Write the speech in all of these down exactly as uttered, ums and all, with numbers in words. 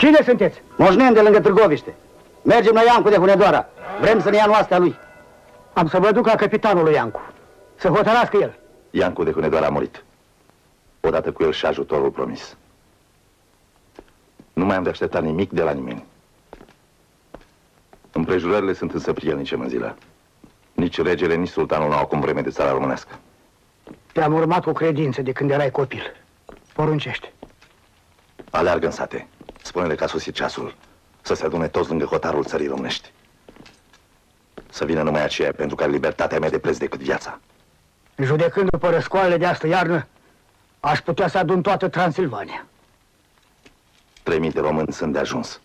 Cine sunteți? Moșneni de lângă Târgoviște. Mergem la Iancu de Hunedoara. Vrem să ne ia noastră lui. Am să vă duc la capitanul lui Iancu. Să hotărască el. Iancu de Hunedoara a murit. Odată cu el și ajutorul promis. Nu mai am de așteptat nimic de la nimeni. Împrejurările sunt însă prielnice, Mânzilă. Nici regele, nici sultanul n-au acum vreme de țara românească. Te-am urmat cu credință de când erai copil. Poruncește. Aleargă în sate. Spune-le că a sosit ceasul să se adune toți lângă hotarul țării românești. Să vină numai aceea pentru care libertatea mea de preț decât viața. Judecând după răscoalele de astă iarnă, aș putea să adun toată Transilvania. Trei mii de români sunt de ajuns.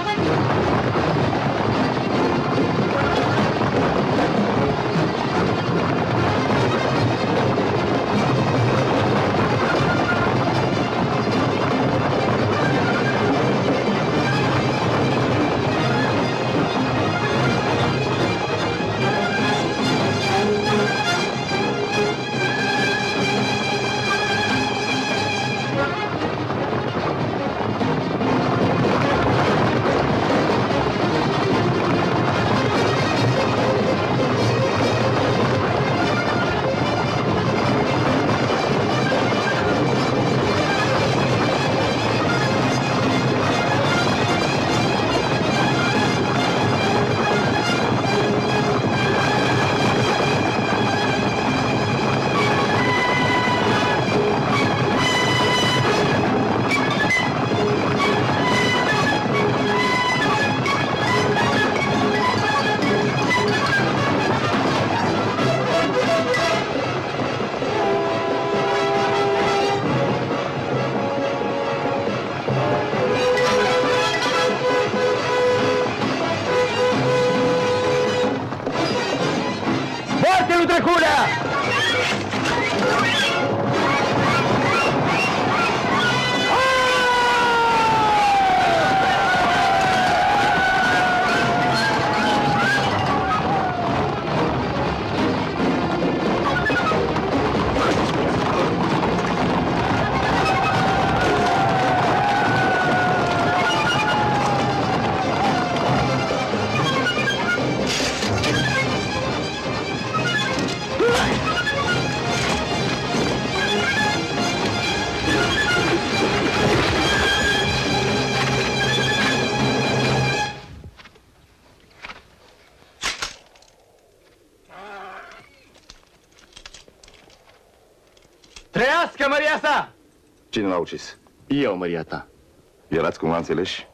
Trăiască, măria sa! Cine l-a ucis? Eu, măria ta. Erați cumva înțeleși?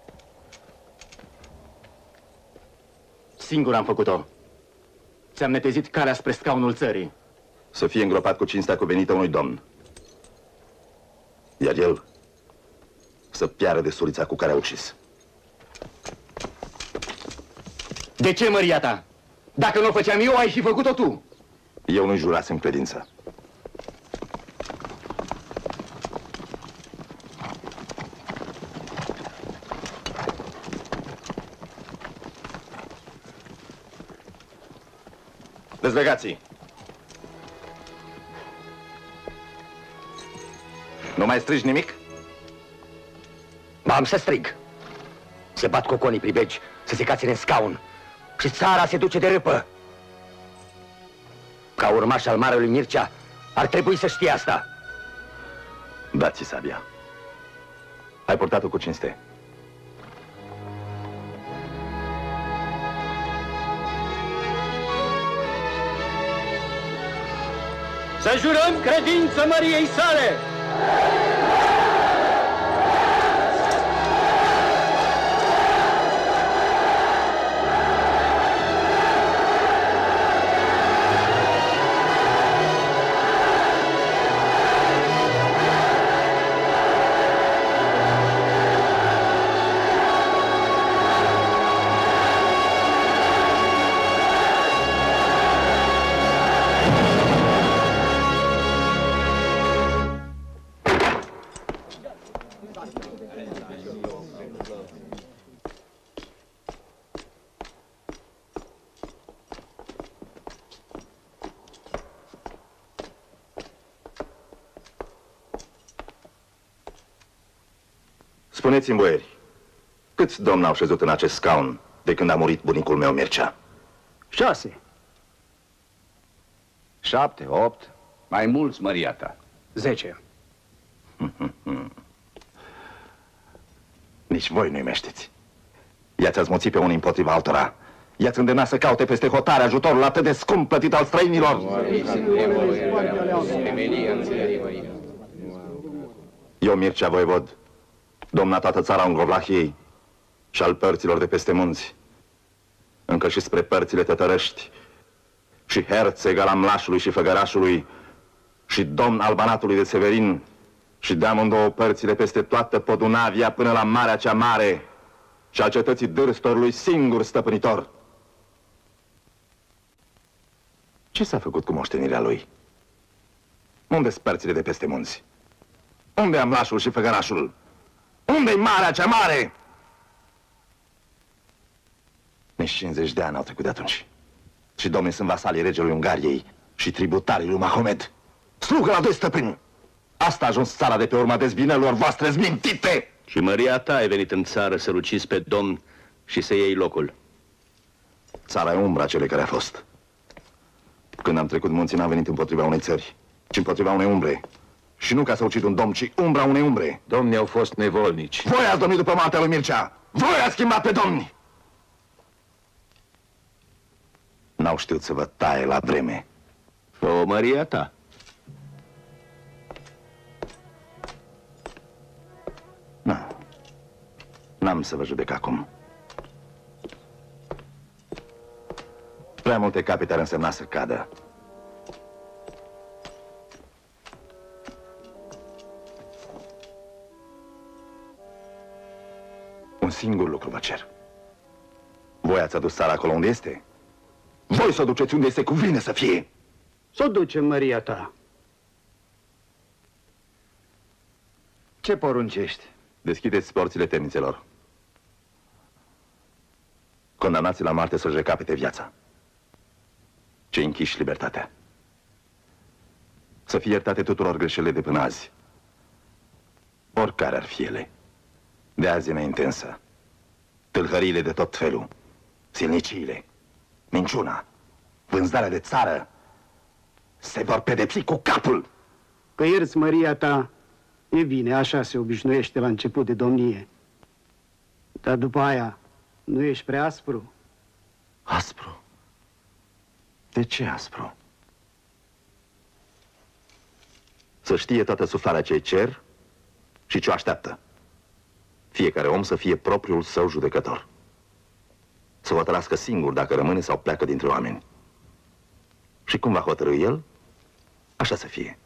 Singur am făcut-o. Ți-am netezit calea spre scaunul țării. Să fie îngropat cu cinstea cuvenită unui domn. Iar el să piară de surița cu care a ucis. De ce, măria ta? Dacă nu o făceam eu, ai și făcut-o tu. Eu nu-i jurasem credința. Dezlegații! Nu mai strigi nimic? Am să strig. Se bat coconii pribegi să se caține în scaun și țara se duce de râpă. Ca urmaș al marelui Mircea, ar trebui să știe asta. Dați-i sabia. Ai purtat-o cu cinste. Să jurăm credință măriei sale! Spuneți-mi, boieri, Câți domni au șezut în acest scaun de când a murit bunicul meu Mircea? Șase. Șapte, opt, mai mulți, măria ta. Zece. Nici voi nu-i meștiți. I-ați azmoțit pe unii împotriva altora. I-ați îndemnat să caute peste hotare ajutorul atât de scump plătit al străinilor. Eu, Mircea Voivod, domna toată țara Ungrovlahiei și al părților de peste munți, încă și spre părțile tătărăști, și herțeg al Amlașului și Făgărașului, și domn al Banatului de Severin, și de amândouă părțile peste toată Podunavia până la Marea cea Mare, și a cetății Dârstorului singur stăpânitor. Ce s-a făcut cu moștenirea lui? Unde-s părțile de peste munți? Unde Amlașul și Făgărașul? Unde-i Marea cea Mare? Nici cincizeci de ani au trecut de atunci. Și domnii sunt vasalii regelui Ungariei și tributarii lui Mahomed. Slugă la doi stăpâni! Asta a ajuns țara de pe urma dezbinărilor voastre zmintite! Și măria ta ai venit în țară să-l ucizi pe domn și să iei locul. Țara e umbra celei care a fost. Când am trecut munții, n-am venit împotriva unei țări, ci împotriva unei umbre. Și nu ca să ucid un domn, ci umbra unei umbre. Domnii au fost nevolnici. Voi ați domnit după moartea lui Mircea! Voi ați schimbat pe domni! N-au știut să vă taie la vreme. O măria ta. Nu. N-am să vă judec acum. Prea multe capete ar însemna să cadă. Un singur lucru vă cer. Voi ați adus țara acolo unde este? Voi să o duceți unde se cuvine să fie. Să o ducem, măria ta. Ce poruncești? Deschideți porțile temnițelor. Condamnați la moarte să-și recapete viața. Cei închiși libertatea. Să fie iertate tuturor greșelile de până azi. Oricare ar fi ele. De azi înainte însă. Tâlhăriile de tot felul. Silniciile. Minciuna. Vânzarea de țară. Se vor pedepsi cu capul. Că ierți, măria ta, e bine, așa se obișnuiește la început de domnie. Dar după aia, nu ești prea aspru? Aspru? De ce aspru? Să știe toată suflarea ce-i cer și ce o așteaptă. Fiecare om să fie propriul său judecător. Să hotărască singur dacă rămâne sau pleacă dintre oameni. Și cum va hotărâi el, așa să fie.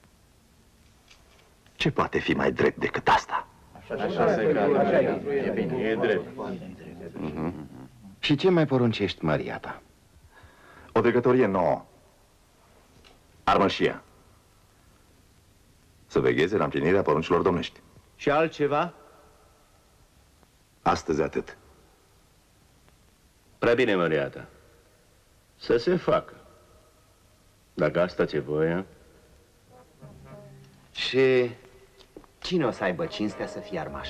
Ce poate fi mai drept decât asta? Așa se cade. E bine, e drept. Și ce mai poruncești, măria ta? O dregătorie nouă. Armășia. Să vegheze la împlinirea poruncilor domnești. Și altceva? Astăzi atât. Prea bine, măria ta. Să se facă. Dacă asta ți-e voia. Și cine o să aibă cinstea să fie armaș?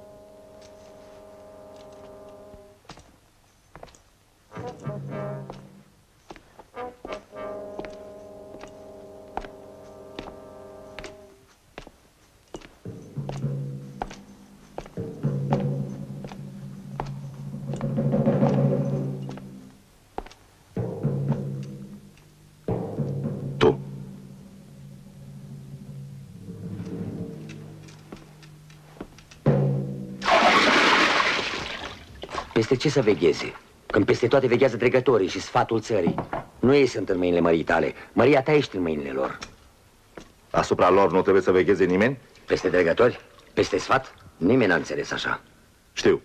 Peste ce să vegheze? Când peste toate veghează dregătorii și sfatul țării. Nu ei sunt în mâinile mării tale. Măria ta ești în mâinile lor. Asupra lor nu trebuie să vegheze nimeni? Peste dregători? Peste sfat? Nimeni n-a înțeles așa. Știu.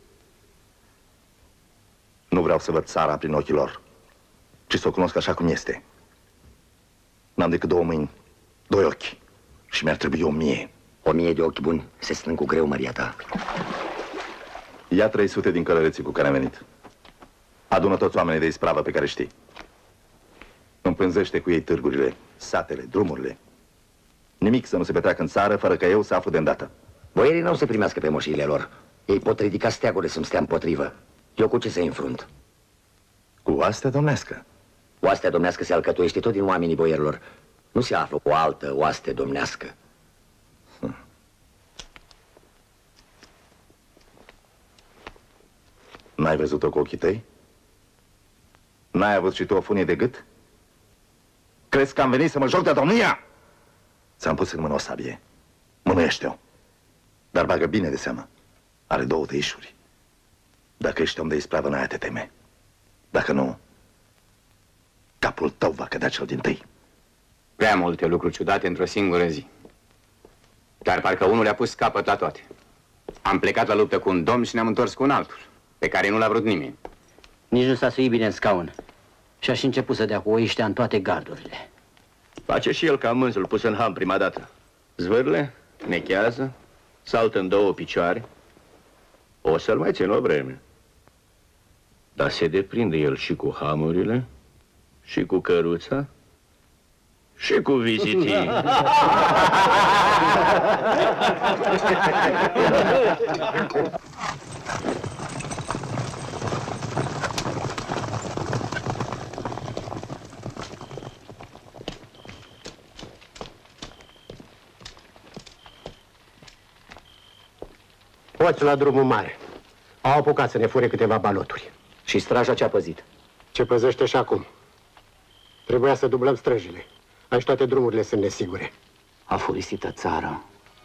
Nu vreau să văd țara prin ochii lor, ci să o cunosc așa cum este. N-am decât două mâini, doi ochi și mi-ar trebui o mie. O mie de ochi buni se strâng cu greu, măria ta. Ia trei sute din călăreții cu care am venit. Adună toți oamenii de ispravă pe care știi. Împânzește cu ei târgurile, satele, drumurile. Nimic să nu se petreacă în țară fără că eu să aflu de îndată. Boierii nu o să primească pe moșiile lor. Ei pot ridica steagurile să-mi stea împotrivă. Eu cu ce să-i înfrunt? Cu oastea domnească. Oastea domnească se alcătuiește tot din oamenii boierilor. Nu se află o altă oaste domnească. Hm. N-ai văzut-o cu ochii tăi? N-ai avut și tu o funie de gât? Crezi că am venit să mă joc de domnia? Ți-am pus în mână o sabie. Mânuiește-o. Dar bagă bine de seamă. Are două tăișuri. Dacă ești om de ispravă, n-ai a te teme. Dacă nu, capul tău va cădea cel dintâi. Prea multe lucruri ciudate într-o singură zi. Dar parcă unul le-a pus capăt la toate. Am plecat la luptă cu un domn și ne-am întors cu un altul, pe care nu l-a vrut nimeni. Nici nu s-a suit bine în scaun. Și aș început să dea cu oiștea în toate gardurile. Face și el ca mânzul pus în ham prima dată. Zvârle, nechează, saltă în două picioare. O să-l mai țin o vreme. Dar se deprinde el și cu hamurile, și cu căruța, și cu vizitii. Poți la drumul mare. Au apucat să ne fure câteva baloturi. Și straja ce-a păzit? Ce păzește și acum. Trebuia să dublăm străjile. Aici toate drumurile sunt nesigure. A furisită țara.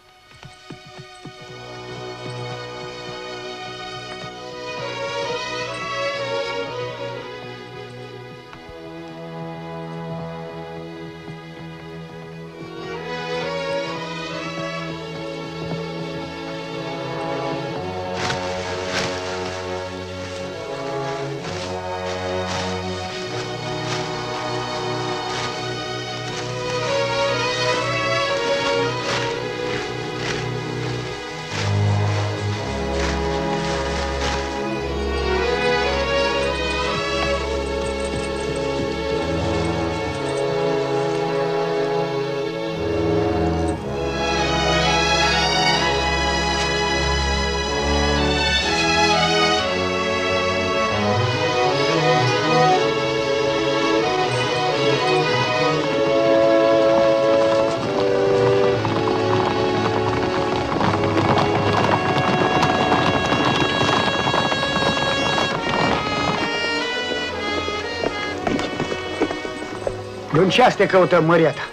În ce te căutăm, măria ta?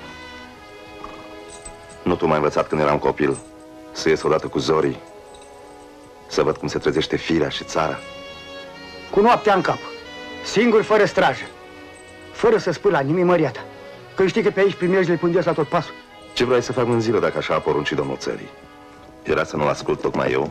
Nu tu m-ai învățat când eram copil să ies odată cu zorii, să văd cum se trezește firea și țara? Cu noaptea în cap, singur, fără strajă, fără să spui la nimic, măria ta. Că știi că pe aici primejile pândești la tot pasul. Ce vrei să fac în zile dacă așa a poruncit domnul țării? Era să nu-l ascult tocmai eu?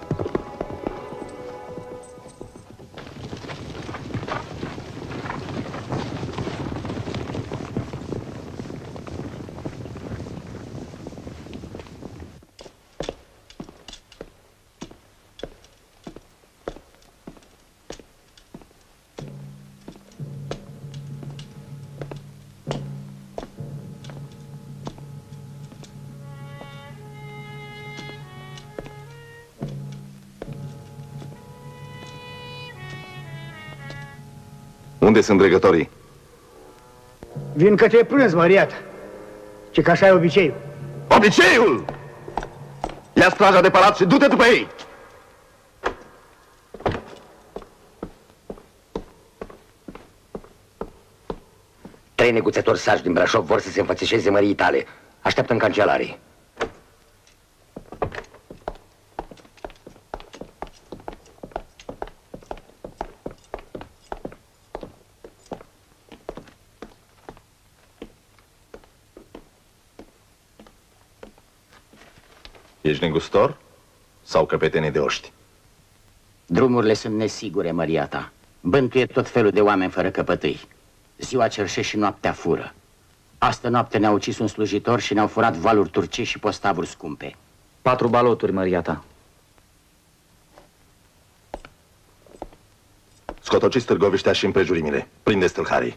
Unde sunt dregătorii? Vin către prânz, măria ta. Ce că așa e obiceiul. Obiceiul! Ia straja de palat și du-te după ei! Trei neguțători sași din Brașov vor să se înfățișeze măriei tale. Așteaptă în cancelarii. Ești negustor sau căpetenie de oști? Drumurile sunt nesigure, măria ta. Bântuie tot felul de oameni fără căpătâi. Ziua cerșește și noaptea fură. Astă noapte ne-au ucis un slujitor și ne-au furat valuri turcești și postavuri scumpe. Patru baloturi, măria ta. Scotociți Târgoviștea și împrejurimile. Prindeți tâlharii.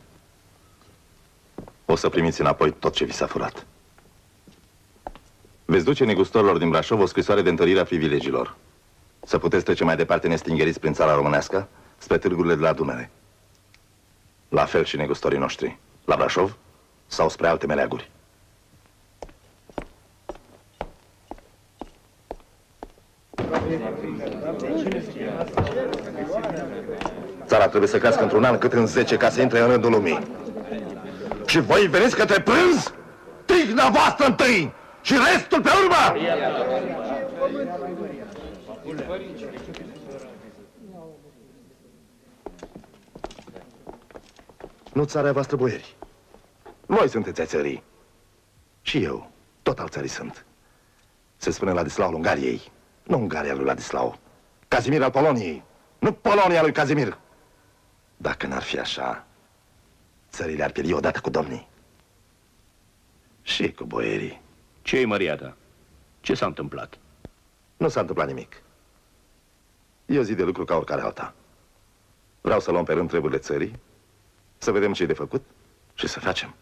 O să primiți înapoi tot ce vi s-a furat. Veți duce negustorilor din Brașov o scrisoare de întărire a privilegiilor. să puteți trece mai departe nestingeriți prin țara românească, spre târgurile de la Dunăre. La fel și negustorii noștri, la Brașov sau spre alte meleaguri. Țara trebuie să crească într-un an cât în zece ca să intre în rândul lumii. Și voi veniți către prânz? Tigna voastră întâi și restul pe urmă! Nu țara voastră, boieri. Voi sunteți ai țării. Și eu, tot al țării sunt. Se spune Ladislau Ungariei, nu Ungaria lui Ladislau. Cazimir al Poloniei, nu Polonia lui Cazimir. Dacă n-ar fi așa, țările ar pieri odată cu domnii. Și cu boierii. Ce-i, măria ta? Ce s-a întâmplat? Nu s-a întâmplat nimic. E o zi de lucru ca oricare alta. Vreau să luăm pe rând treburile țării, să vedem ce e de făcut și să facem.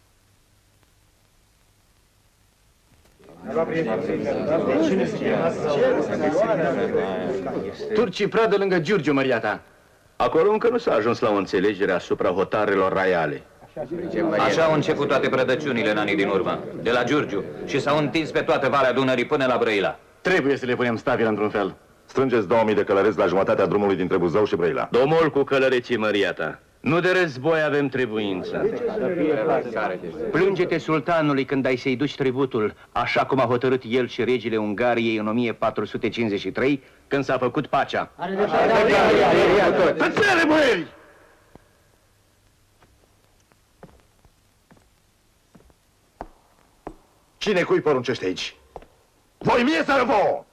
Turcii pradă lângă Giurgiu, măria ta. Acolo încă nu s-a ajuns la o înțelegere asupra hotarelor raiale. Așa au început toate prădăciunile în anii din urmă, de la Giurgiu, și s-au întins pe toată Valea Dunării până la Brăila. Trebuie să le punem stabil într-un fel. Strângeți două mii de călăreți la jumătatea drumului dintre Buzău și Brăila. Domol cu călăreții, măria ta. Nu de război avem trebuință. Plânge-te sultanului când ai să-i duci tributul, așa cum a hotărât el și regele Ungariei în o mie patru sute cincizeci și trei, când s-a făcut pacea. Tăcere, boieri! Cine cui poruncește aici? Voi mie sau vouă?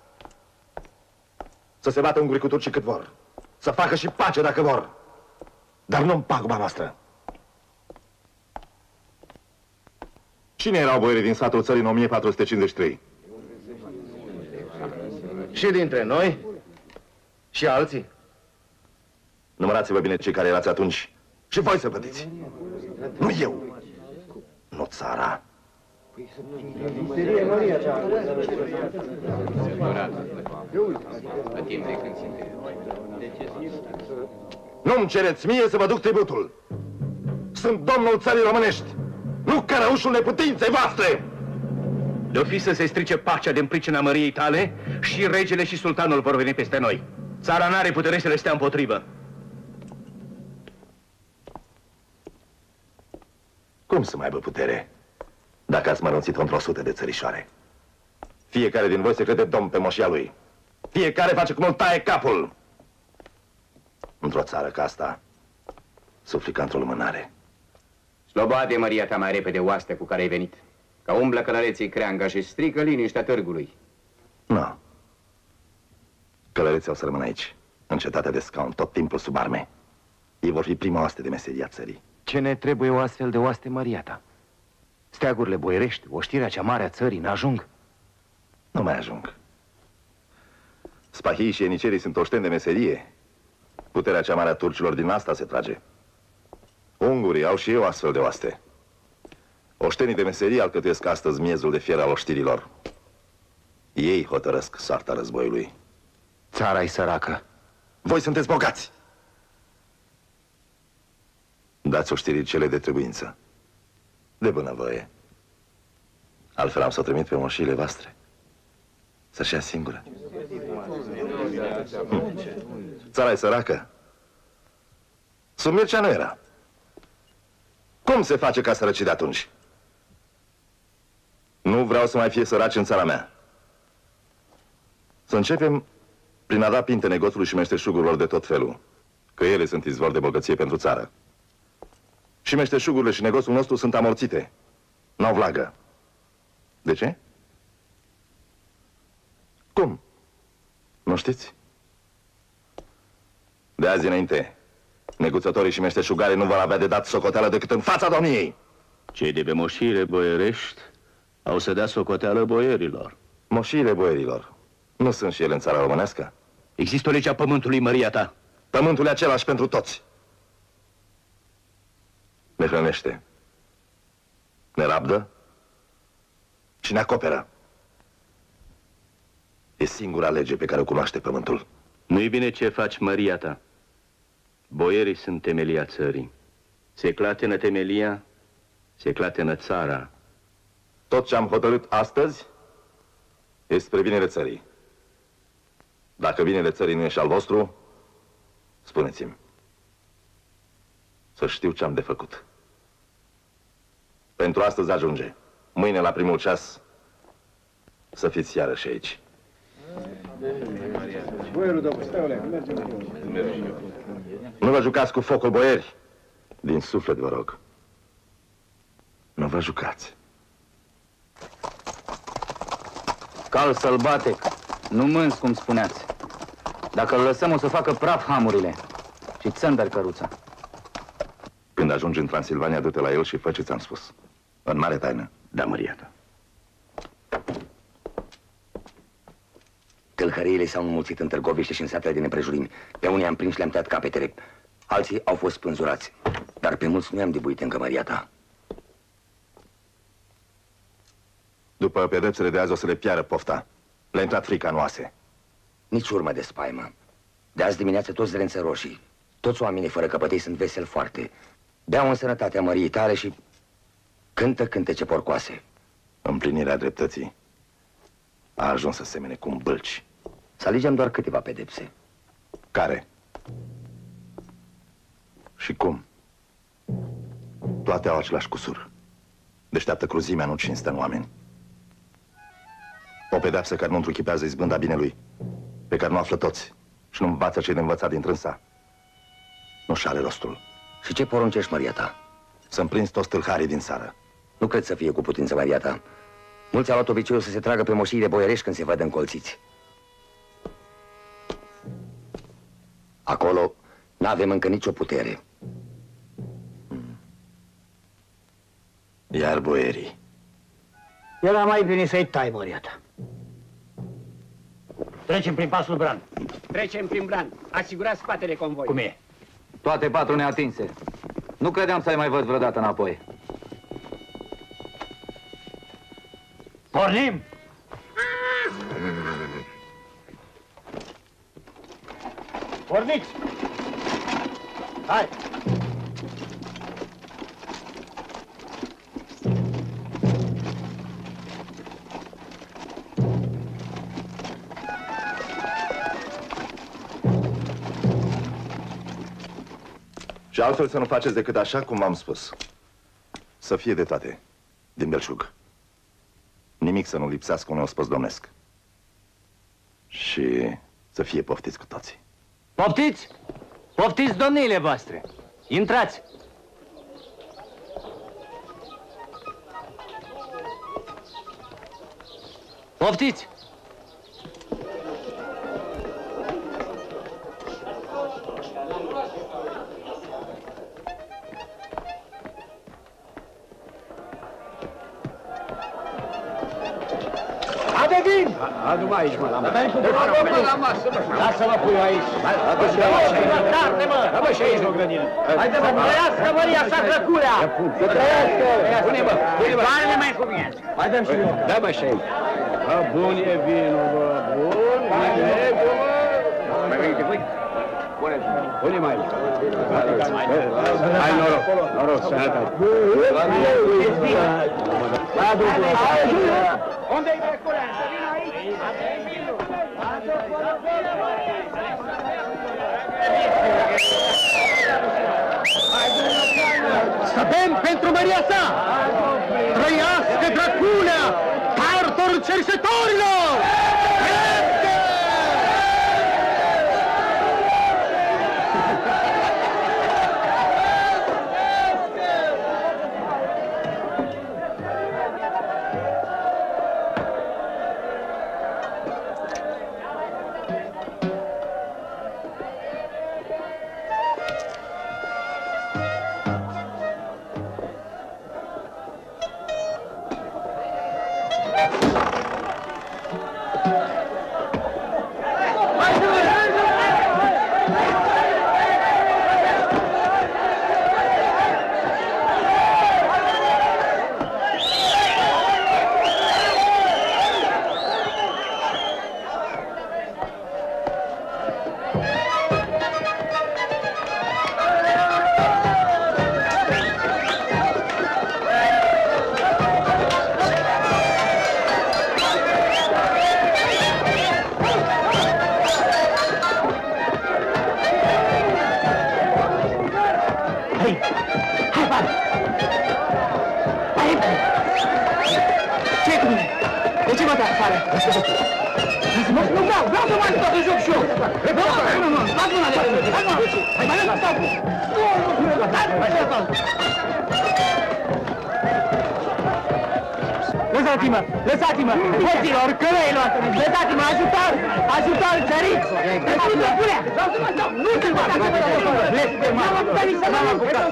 Să se bată ungurii cu turcii cât vor. Să facă și pace dacă vor. Dar nu-mi paguma noastră. Cine erau boierii din satul țării în o mie patru sute cincizeci și trei? Și dintre noi? Și alții? Numărați-vă bine cei care erați atunci și voi să plătiți. Nu eu. Nu țara. Nu-mi cereți mie să vă duc tributul. Sunt domnul țării românești, nu cărăușul neputinței voastre. De-o fi să se strice pacea din pricina măriei tale, și regele și sultanul vor veni peste noi. Țara n-are putere să le stea împotrivă. Cum să mai aibă putere dacă ați mărunțit într-o sută de țărișoare? Fiecare din voi se crede domn pe moșia lui. Fiecare face cum îl taie capul. Într-o țară ca asta, sufli ca într-o lumânare. Slobode, măria ta, mai repede oaste cu care ai venit. Că umblă călăreții creanga și strică liniștea târgului. Nu. Călăreții au să rămână aici, în cetatea de scaun, tot timpul sub arme. Ei vor fi prima oaste de meseria țării. Ce ne trebuie o astfel de oaste, măria ta? Steagurile boierești, oștirea cea mare a țării, n-ajung? Nu mai ajung. Spahii și enicerii sunt oșteni de meserie. Puterea cea mare a turcilor din asta se trage. Ungurii au și eu astfel de oaste. Oștenii de meserie alcătuiesc astăzi miezul de fier al oștirilor. Ei hotărăsc soarta războiului. Țara-i săracă. Voi sunteți bogați. Dați oștirii cele de trebuință. De bunăvoie. Altfel am să o trimit pe moșiile voastre. Să-și ia singură. Hm. Țara-i săracă. Sub Mircea nu era. Cum se face ca sărăcii de atunci? Nu vreau să mai fie săraci în țara mea. Să începem prin a da pinte negoțului și meșteșugurilor de tot felul, că ele sunt izvor de bogăție pentru țară. Și meșteșugurile și negoțul nostru sunt amorțite. N-au vlagă. De ce? Cum? Nu știți? De azi înainte, neguțătorii și meșteșugarii nu vor avea de dat socoteală decât în fața domniei. Cei de pe moșiile boierești au să dea socoteală boierilor. Moșiile boierilor nu sunt și ele în țara românească? Există o lege a pământului, măria ta. Pământul e același pentru toți. Ne hrănește, ne rabdă și ne acoperă. E singura lege pe care o cunoaște pământul. Nu-i bine ce faci, Maria ta. Boierii sunt temelia țării. Se clatină temelia, se clatină țara. Tot ce am hotărât astăzi e spre binele țării. Dacă binele țării nu e și al vostru, spuneți-mi. Să știu ce am de făcut. Pentru astăzi ajunge. Mâine, la primul ceas, să fiți iarăși aici. Nu vă jucați cu focul, boieri. Din suflet, vă rog. Nu vă jucați. Cal sălbatec, nu mâns, cum spuneați. Dacă îl lăsăm, o să facă praf hamurile și țândări căruța. Când ajungi în Transilvania, du-te la el și fă ce ți-am spus. În mare taină. Da, Maria ta. Tâlhăriile s-au înmulțit în Târgoviște și în satele din împrejurimi. Pe unii am prins și le-am tăiat capetele. Alții au fost spânzurați. Dar pe mulți nu i-am dibuit încă, Maria ta. După pedepsele de azi o să le piară pofta. Le-a intrat frica în oase. Nici urmă de spaimă. De azi dimineață toți drențe roșii. Toți oamenii fără căpătăi sunt veseli foarte. Beau în sănătatea măriei tale și cântă cântece porcoase. Împlinirea dreptății a ajuns să semene cu un bâlci. Să alegem doar câteva pedepse. Care? Și cum? Toate au același cusur. Deșteaptă cruzimea, nu cinstă în oameni. O pedeapsă care nu întruchipează izbânda binelui, pe care nu află toți și nu învață ce de învățat din trânsa. Nu-și are rostul. Și ce poruncești, Maria ta? Să-mi prinzi toți tâlharii din țară. Nu cred să fie cu putință, Maria ta. Mulți au luat obiceiul să se tragă pe moșii de boierești când se văd încolțiți. Acolo n-avem încă nicio putere. Iar boierii. Era mai bine să-i tai, Maria ta. Trecem prin pasul Bran. Trecem prin Bran. Asigurați spatele convoi. Cum e? Toate patru neatinse. Nu credeam să-i mai văd vreodată înapoi. Pornim! Porniți! Hai! Și altfel să nu faceți decât așa cum v-am spus. Să fie de toate, din belșug. Nimic să nu lipsească unui ospăț domnesc. Și să fie poftiți cu toții. Poftiți? Poftiți, domniile voastre! Intrați! Poftiți! Ade vin! Adu-mă aici, mă, la masă. La masă, mă. Lasă-mă, pui aici. Carne, mă! Dă-mă și aici, o grădină. Haide, mă, trăiască Maria sa Drăculea! Să trăiască! Pune-mă, pune-mă. Doarele mai cu mine! Mai dăm și eu. Dă-mă și aici. Bă, bun e vinul, bă, bun. Vinul, mă. Mai venite voi? Pune-mă aici. Hai, noroc, noroc, sănătate. Unde-i Drăculea? Să vină aici. Avem vinul. Să bem pentru Maria sa! Trăiască Drăculea, martorul cerșetorilor! Dați-mă de afară! Nu vreau, vreau să mai stau de joc și eu! Nu, nu, nu, dați mâna de afară! Hai, mă! Hai, mai lăsa stau! Nu, nu, nu, dați-mă de afară! Lăsați-mă! Lăsați-mă! Hoților, călăilor! Lăsați-mă! Ajutor! Ajutor! Țăriți! Lăsați-mă! Pune! Vreau să mă stau! Nu te mă! Nu mă puteți să mă apucat!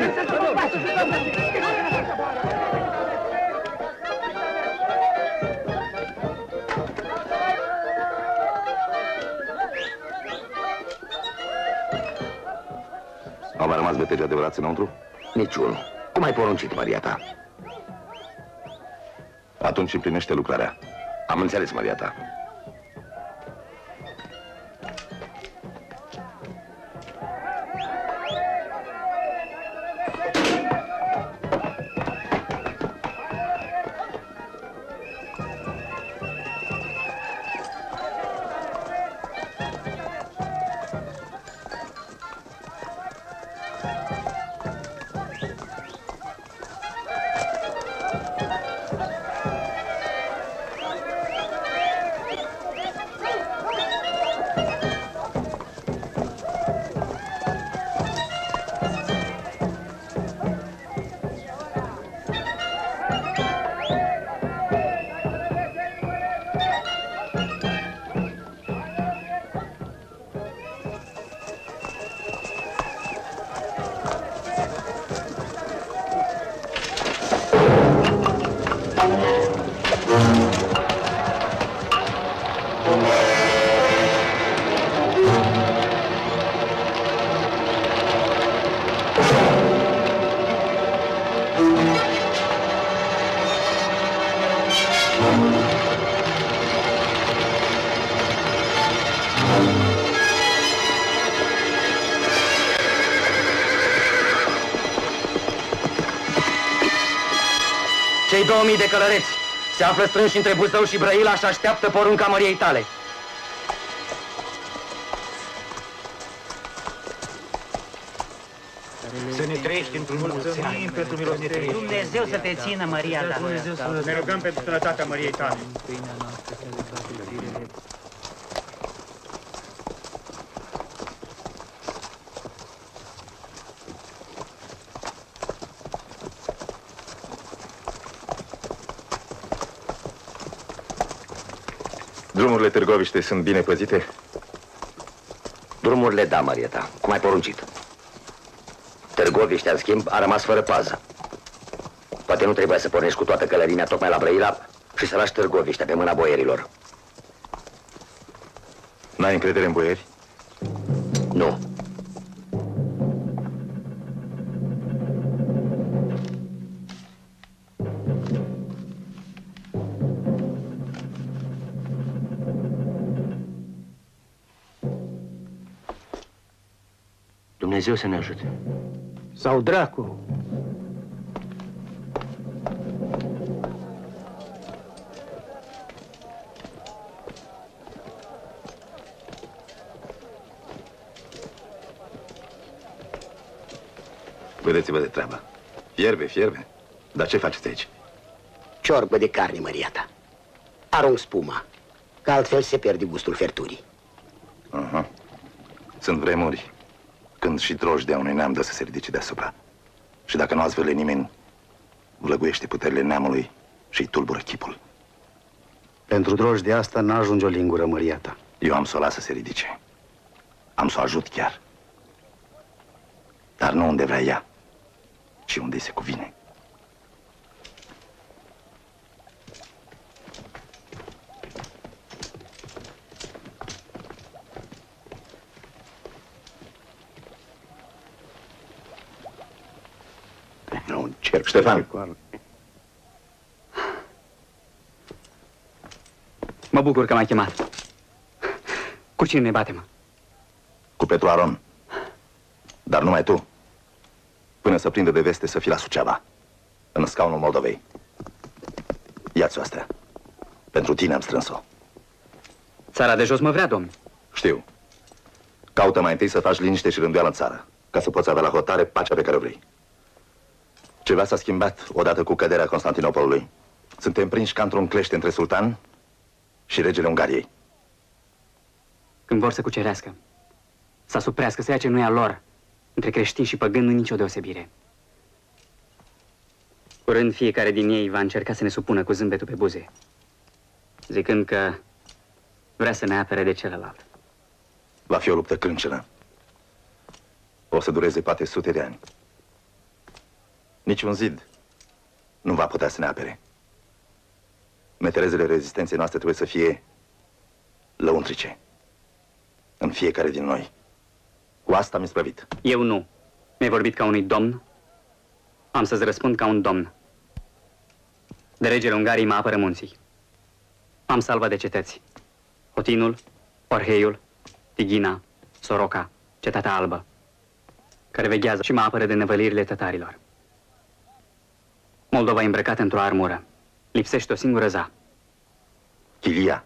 Au mai rămas betegi adevărați înăuntru? Niciunul. Cum ai poruncit, Maria ta? Atunci împlinește lucrarea. Am înțeles, Maria ta. Cei două mii de călăreți se află strânși între Buzău și Brăila și așteaptă porunca măriei tale. Să ne trăiești într-un mulțumim pentru milostenie. Dumnezeu să te țină, Maria ta. Ne rugăm pentru sănătatea măriei tale. Drumurile Târgoviște sunt bine păzite? Drumurile, da, Maria ta. Cum ai poruncit? Târgoviștea, în schimb, a rămas fără pază. Poate nu trebuia să pornești cu toată călărimea tocmai la Brăila și să lași Târgoviștea pe mâna boierilor. N-ai încredere în boieri? Nu. Dumnezeu să ne ajute. Sau dracu. Vedeți-vă de treabă. Fierbe, fierbe. Dar ce faceți aici? Ciorbă de carne, Maria ta. Arunc spuma, că altfel se pierde gustul ferturii. Aha. Sunt vremuri când și drojdea unui neam dă să se ridice deasupra. Și dacă nu ați văle nimeni, vlăguiește puterile neamului și îi tulbură chipul. Pentru drojdea asta n-ajunge o lingură, Maria ta. Eu am să o las să se ridice. Am să o ajut chiar. Dar nu unde vrea ea, ci unde se cuvine. Nu încerc. Ștefan. Mă bucur că m-ai chemat. Cu cine ne batem? Cu Petru Aron. Dar numai tu. Până să prindă de veste să fii la Suceava, în scaunul Moldovei. Ia-ți-o astea. Pentru tine am strâns-o. Țara de jos mă vrea, domn. Știu. Caută mai întâi să faci liniște și rânduială în țară, ca să poți avea la hotare pacea pe care o vrei. Ceva s-a schimbat odată cu căderea Constantinopolului. Suntem prinși ca într-un clește între sultan și regele Ungariei. Când vor să cucerească, să asuprească, să ia ce nu e al lor, între creștini și păgâni nu nicio deosebire. Curând fiecare din ei va încerca să ne supună cu zâmbetul pe buze, zicând că vrea să ne apere de celălalt. Va fi o luptă crâncenă. O să dureze poate sute de ani. Niciun zid nu va putea să ne apere. Meterezele rezistenței noastre trebuie să fie lăuntrice. În fiecare din noi. Cu asta mi-e sprăvit. Eu nu. Mi-ai vorbit ca unui domn. Am să-ți răspund ca un domn. De regele Ungariei mă apără munții. Am salva de cetăți. Hotinul, Orheiul, Tighina, Soroca, Cetatea Albă, care veghează și mă apără de nevălirile tătarilor. Moldova e îmbrăcată într-o armură. Lipsește o singură za. Chilia.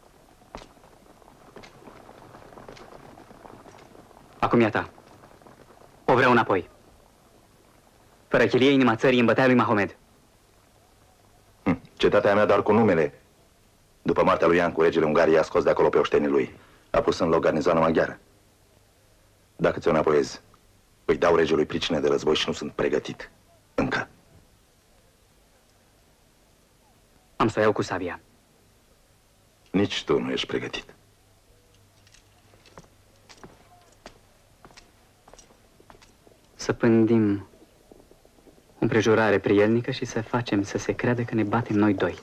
Acum e a ta. O vreau înapoi. Fără chilie, inima țării în bătaia lui Mahomed. Hm. Cetatea mea doar cu numele. După moartea lui Iancu, regele Ungariei a scos de acolo pe oștenii lui. A pus în loc garnizoana maghiară. Dacă ți-o înapoiez, îi dau regelui pricine de război și nu sunt pregătit. Încă. Am să o iau cu sabia. Nici tu nu ești pregătit. Să pândim o împrejurare prielnică și să facem să se creadă că ne batem noi doi.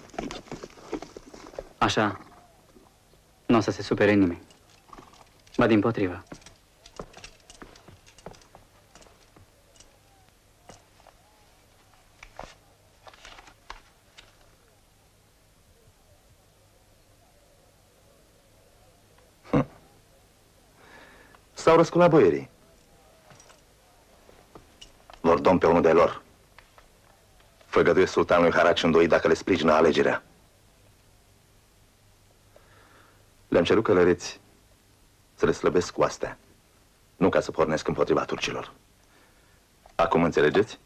Așa, nu o să se supere nimeni. Ba dimpotrivă. Hm. S-au răsculat boierii. Vor domn pe unul de lor. Făgăduie sultanului Haraci îndoi dacă le sprijină alegerea. Le-am cerut călăreți să le slăbesc cu astea, nu ca să pornesc împotriva turcilor. Acum înțelegeți?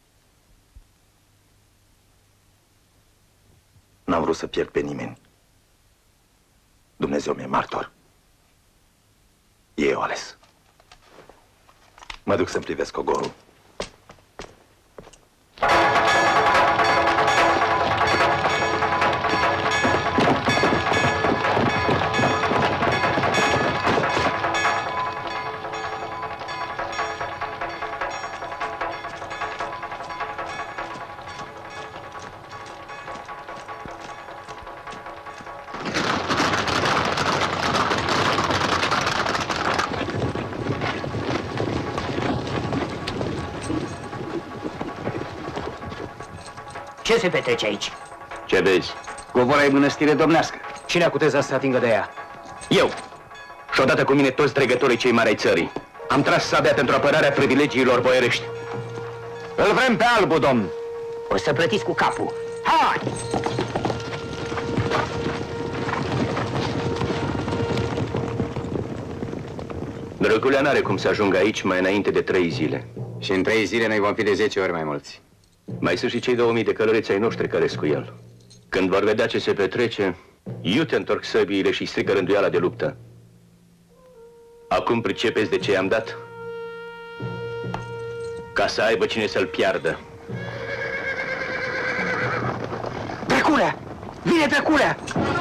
N-am vrut să pierd pe nimeni. Dumnezeu mi-e martor. Ei au ales. Mă duc să-mi privesc ogorul. Ce se petrece aici? Ce vezi? Covora e mănăstire domnească. Cine a cutezat să se atingă de ea? Eu. Și odată cu mine toți dregătorii cei mari ai țării. Am tras sabia pentru apărarea privilegiilor boierești. Îl vrem pe Albu, domn. O să plătiți cu capul. Hai! Drăgulea n-are cum să ajungă aici mai înainte de trei zile. Și în trei zile noi vom fi de zece ori mai mulți. Mai sunt și cei două mii de călăreți ai noștri care cu el. Când vor vedea ce se petrece, iute întorc săbiile și strigă rânduiala de luptă. Acum pricepeți de ce i-am dat? Ca să aibă cine să-l piardă. Drăculea! Vine Drăculea!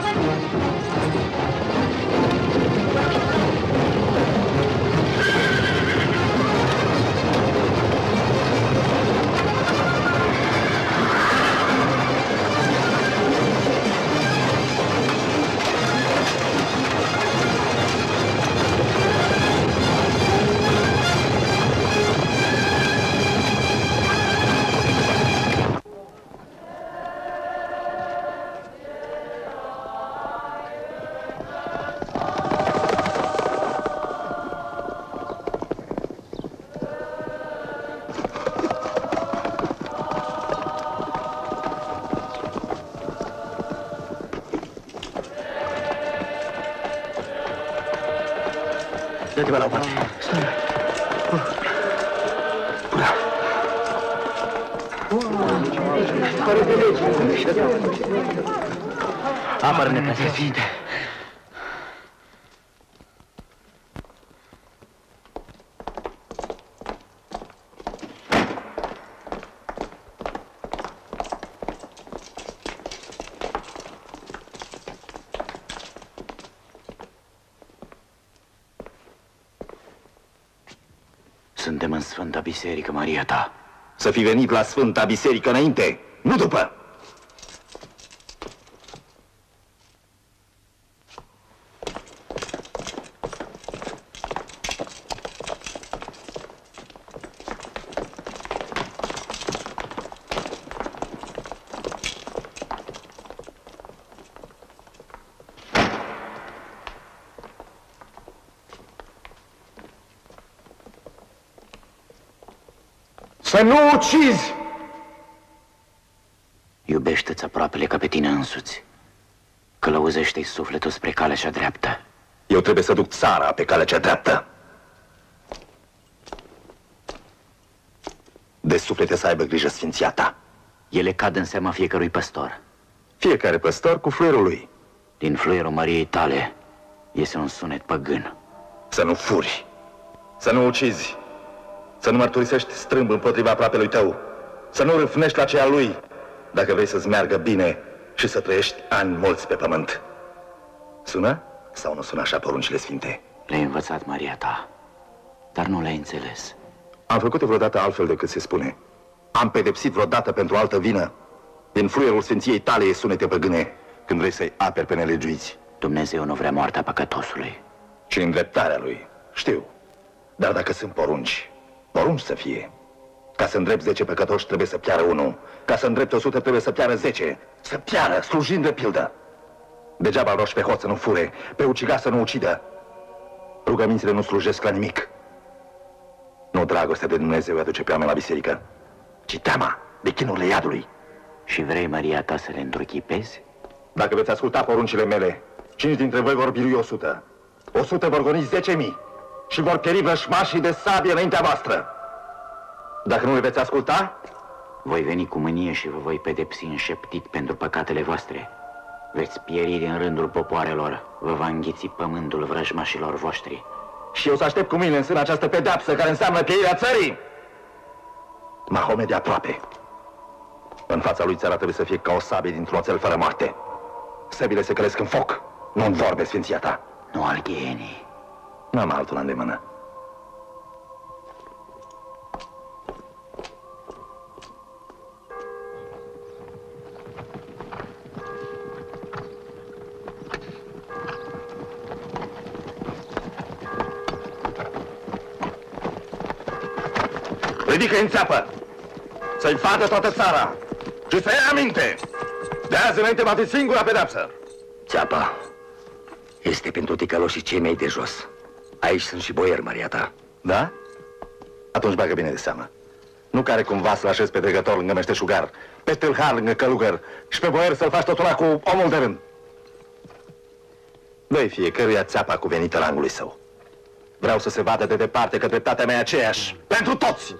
Dă-te-mă la o parte. Apără-ne, preasfințite. Suntem în Sfânta Biserică, Maria ta. Să fi venit la Sfânta Biserică înainte, nu după. Să nu ucizi! Iubește-ți aproapele ca pe tine însuți. Călăuzește-i sufletul spre calea cea dreaptă. Eu trebuie să duc țara pe calea cea dreaptă. De suflete să aibă grijă sfinția ta. Ele cad în seama fiecărui păstor. Fiecare păstor cu fluierul lui. Din fluierul Mariei tale iese un sunet păgân. Să nu furi, să nu ucizi, să nu mărturisești strâmb împotriva aproapelui tău, să nu râfnești la ceea lui, dacă vrei să-ți meargă bine și să trăiești ani mulți pe pământ. Sună sau nu sună așa poruncile sfinte? Le-ai învățat, Maria ta, dar nu le-ai înțeles. Am făcut-o vreodată altfel decât se spune. Am pedepsit vreodată pentru altă vină. Din fluierul sfinției tale e sunete păgâne când vrei să-i aperi pe nelegiuiți. Dumnezeu nu vrea moartea păcătosului. Și îndreptarea lui, știu. Dar dacă sunt porunci, porunci să fie. Ca să îndrept zece păcătoși trebuie să piară unul. Ca să îndrept o sută trebuie să piară zece. Să piară, slujind de pildă. Degeaba roși pe hoț să nu fure, pe ucigaș să nu ucidă. Rugămințile nu slujesc la nimic. Nu dragostea de Dumnezeu îi aduce pe oameni la biserică, ci teama de chinurile iadului. Și vrei, Maria ta, să le întruchipezi? Dacă veți asculta poruncile mele, cinci dintre voi vor birui o sută. O sută vor goni zece mii și vor pieri vrășmașii de sabie înaintea voastră. Dacă nu le veți asculta, voi veni cu mânie și vă voi pedepsi înșeptit pentru păcatele voastre. Veți pieri din rândul popoarelor, vă va înghiți pământul vrăjmașilor voștri. Și eu să aștept cu mine în sân această pedeapsă care înseamnă pierirea țării. Mahome de aproape. În fața lui țara trebuie să fie ca o sabie dintr-un oțel fără moarte. Săbile se călesc în foc, nu în vorbe, sfinția ta. Nu al ghienii. N-am altul la îndemână. Ridică-i în țeapă, să-i vadă toată țara și să ia aminte. De azi înainte va fi singura pedeapsă. Țeapa este pentru ticăloșii cei mei de jos. Aici sunt și boieri, Maria ta. Da? Atunci bagă bine de seamă. Nu care cumva să-l așezi pe dregător lângă meșteșugar, pe tâlhar lângă călugăr și pe boier să-l faci totul ăla cu omul de rând. Dă-i fiecăruia țeapa cuvenită rangului său. Vreau să se vadă de departe că dreptatea mea e aceeași pentru toți.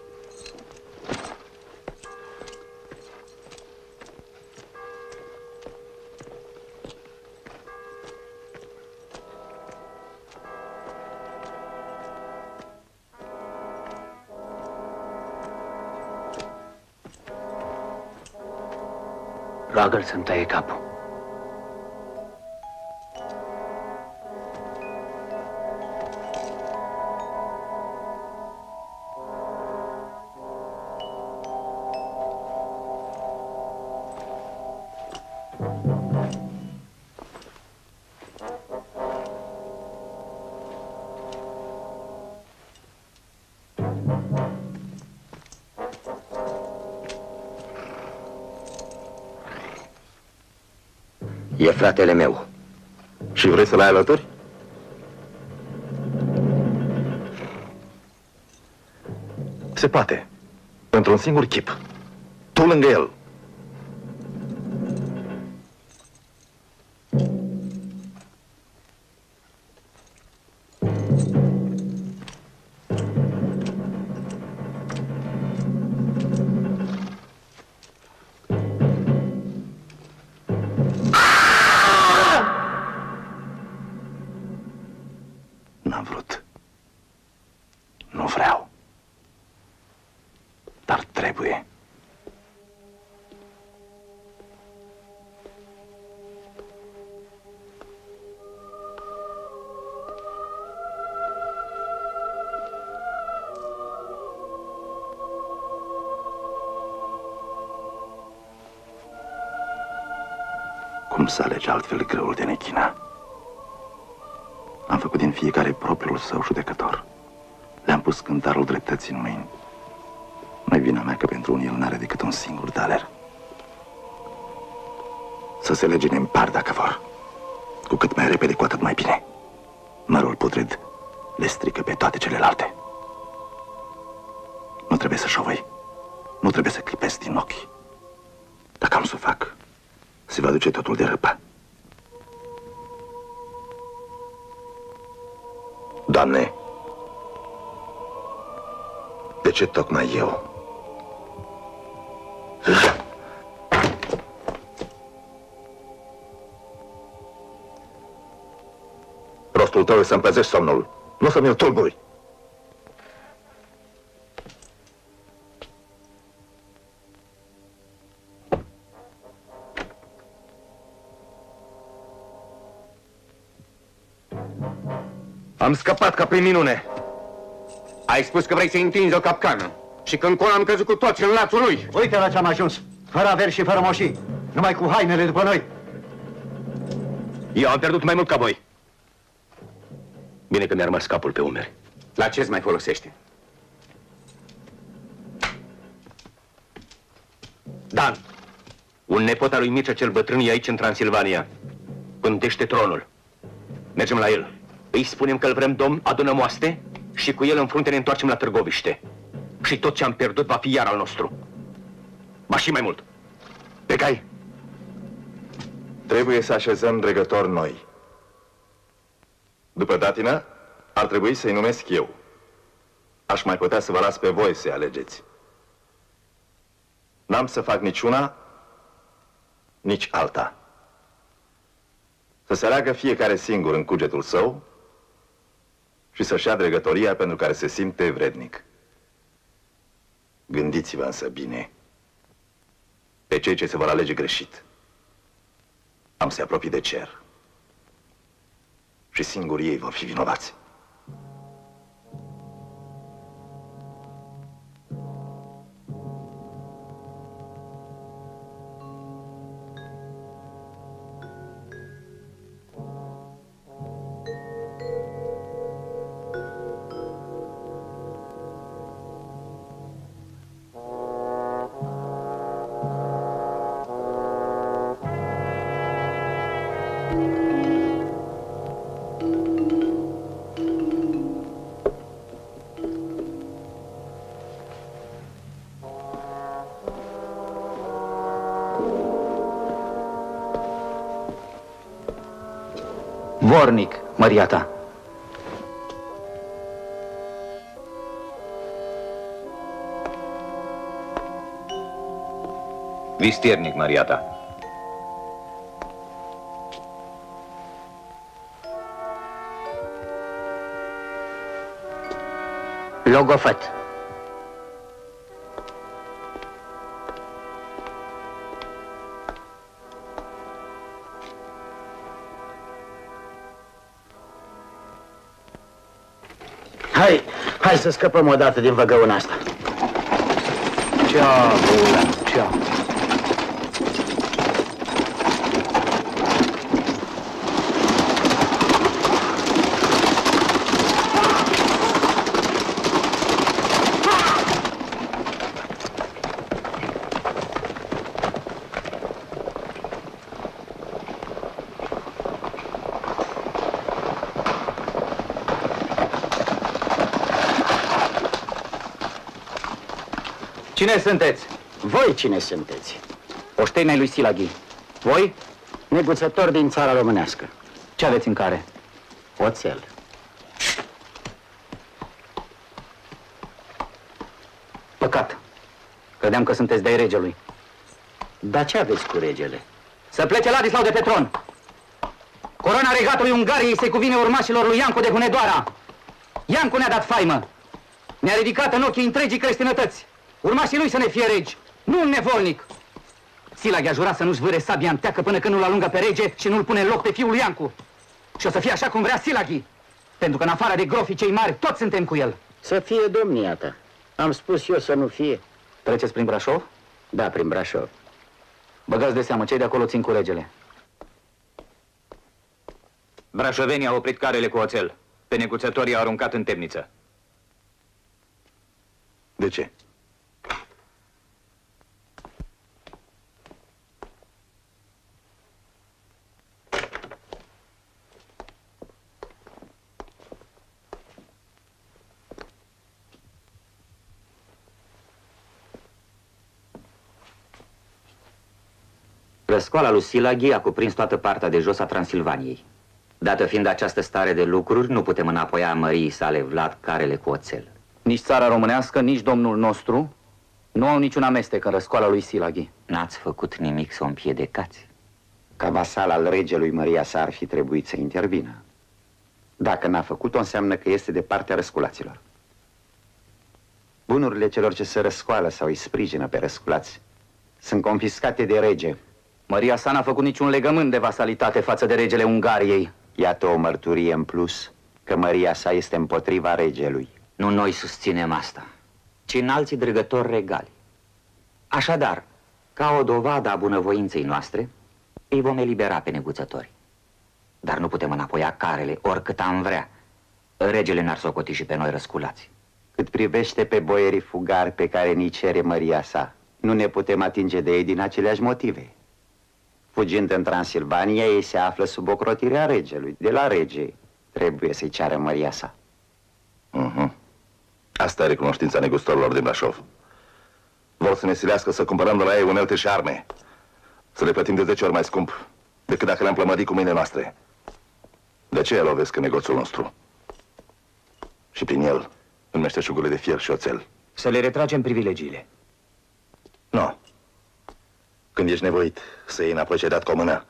Roagă-l să-mi taie capul. E fratele meu. Și vrei să-l ai alături? Se poate. Într-un singur chip. Tu lângă el. Cum să alege altfel greul de nechina? Am făcut din fiecare propriul său judecător. Le-am pus cântarul dreptății în mâini. Nu-i vina mea că pentru unii el n-are decât un singur taler. Să se lege în par dacă vor. Cu cât mai repede, cu atât mai bine. Mărul putred le strică pe toate celelalte. Nu trebuie să șovăi. Nu trebuie să clipesc din ochi. Dacă am să o fac, se va duce totul de răpă. Doamne, de ce tocmai eu? Rostul tău e să-mi păzești somnul, nu să mi-l tulburi. Am scăpat ca prin minune. Ai spus că vrei să întinzi o capcană și că încolo am căzut cu toți în lațul lui. Uite la ce-am ajuns, fără averi și fără moșii, numai cu hainele după noi. Eu am pierdut mai mult ca voi. Bine că mi-a rămas capul pe umeri. La ce-ți mai folosește? Dan, un nepot al lui Mircea cel Bătrân e aici în Transilvania. Pântește tronul. Mergem la el. Îi spunem că îl vrem domn, adunăm oaste și cu el în frunte ne întoarcem la Târgoviște. Și tot ce am pierdut va fi iar al nostru. Ba și mai mult. Plecai? Trebuie să așezăm dregători noi. După datină, ar trebui să-i numesc eu. Aș mai putea să vă las pe voi să alegeți. N-am să fac nici una, nici alta. Să se aleagă fiecare singur în cugetul său și să-și ia dregătoria pentru care se simte vrednic. Gândiți-vă însă bine pe cei ce se vor alege greșit. Am să-i apropii de cer și singuri ei vor fi vinovați. Vornic, măria ta. Vistiernic, măria ta. Logofăt. Hai, hai să scăpăm odată din văgăuna asta. Ceau, Ulan, ceau. Cine sunteți? Voi cine sunteți? Oștenii lui Silaghi. Voi? Neguțători din țara românească. Ce aveți în care? Oțel. Păcat. Credeam că sunteți de-ai regelui. Dar ce aveți cu regele? Să plece Ladislau de pe tron. Corona regatului Ungariei se cuvine urmașilor lui Iancu de Hunedoara. Iancu ne-a dat faimă. Ne-a ridicat în ochii întregii creștinătăți. Urmașii lui să ne fie regi, nu un nevolnic. Silaghi a jurat să nu-și vâre sabia în teacă până când nu-l alungă pe rege și nu-l pune în loc pe fiul lui Iancu. Și o să fie așa cum vrea Silaghi, pentru că în afară de grofii cei mari, toți suntem cu el. Să fie domnia ta. Am spus eu să nu fie. Treceți prin Brașov? Da, prin Brașov. Băgați de seamă, cei de acolo țin cu regele. Brașovenii au oprit carele cu oțel. Pe neguțătorii au aruncat în temniță. De ce? Răscoala lui Silaghi a cuprins toată partea de jos a Transilvaniei. Dată fiind această stare de lucruri, nu putem înapoia măriei sale Vlad carele cu oțel. Nici țara românească, nici domnul nostru nu au niciun amestec în răscoala lui Silaghi. N-ați făcut nimic să o împiedicați? Ca vasal al regelui, Maria sa ar fi trebuit să intervină. Dacă n-a făcut-o, înseamnă că este de partea răsculaților. Bunurile celor ce se răscoală sau îi sprijină pe răsculați sunt confiscate de rege. Maria sa n-a făcut niciun legământ de vasalitate față de regele Ungariei. Iată o mărturie în plus că Maria sa este împotriva regelui. Nu noi susținem asta, ci înalții dregători regali. Așadar, ca o dovadă a bunăvoinței noastre, îi vom elibera pe neguțători. Dar nu putem înapoia carele oricât am vrea. Regele ne-ar socoti și pe noi răsculați. Cât privește pe boierii fugari pe care ni cere Maria sa, nu ne putem atinge de ei din aceleași motive. Fugind în Transilvania, ei se află sub ocrotirea regelui. De la rege trebuie să-i ceară Maria sa. Uh-huh. Asta e recunoștința negustorilor din Brașov. Vor să ne silească să cumpărăm de la ei unelte și arme. Să le plătim de zece ori mai scump decât dacă le-am plămădit cu mâinile noastre. De aceea lovesc în negoțul nostru. Și prin el, în meșteșugurile de fier și oțel. Să le retragem privilegiile. Nu. Când ești nevoit să iei înapoi ce ai dat cu o mână,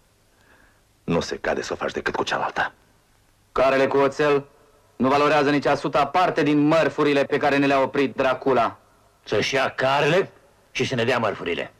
nu se cade să o faci decât cu cealaltă. Carele cu oțel nu valorează nici a suta parte din mărfurile pe care ne le-a oprit Dracula. Să-și ia carele și să ne dea mărfurile.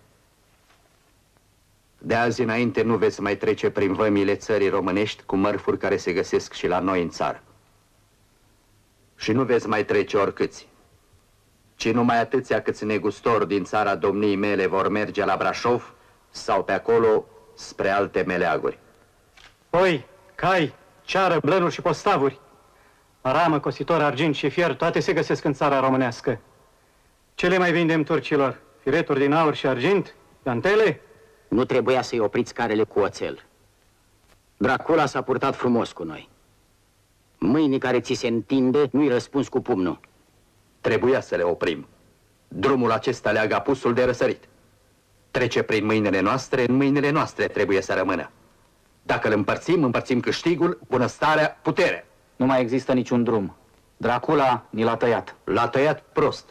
De azi înainte nu veți mai trece prin vămile țării românești cu mărfuri care se găsesc și la noi în țară. Și nu veți mai trece oricâți, ci numai atâția câți negustori din țara domniei mele vor merge la Brașov sau pe acolo spre alte meleaguri. Oi, cai, ceară, blănuri și postavuri, aramă, cositor, argint și fier, toate se găsesc în țara românească. Ce le mai vindem turcilor? Fireturi din aur și argint? Dantele? Nu trebuia să-i opriți carele cu oțel. Dracula s-a purtat frumos cu noi. Mâinii care ți se întinde, nu-i răspuns cu pumnul. Trebuia să le oprim. Drumul acesta leagă apusul de răsărit. Trece prin mâinile noastre, în mâinile noastre trebuie să rămână. Dacă îl împărțim, împărțim câștigul, bunăstarea, puterea. Nu mai există niciun drum. Dracula ni l-a tăiat. L-a tăiat prost.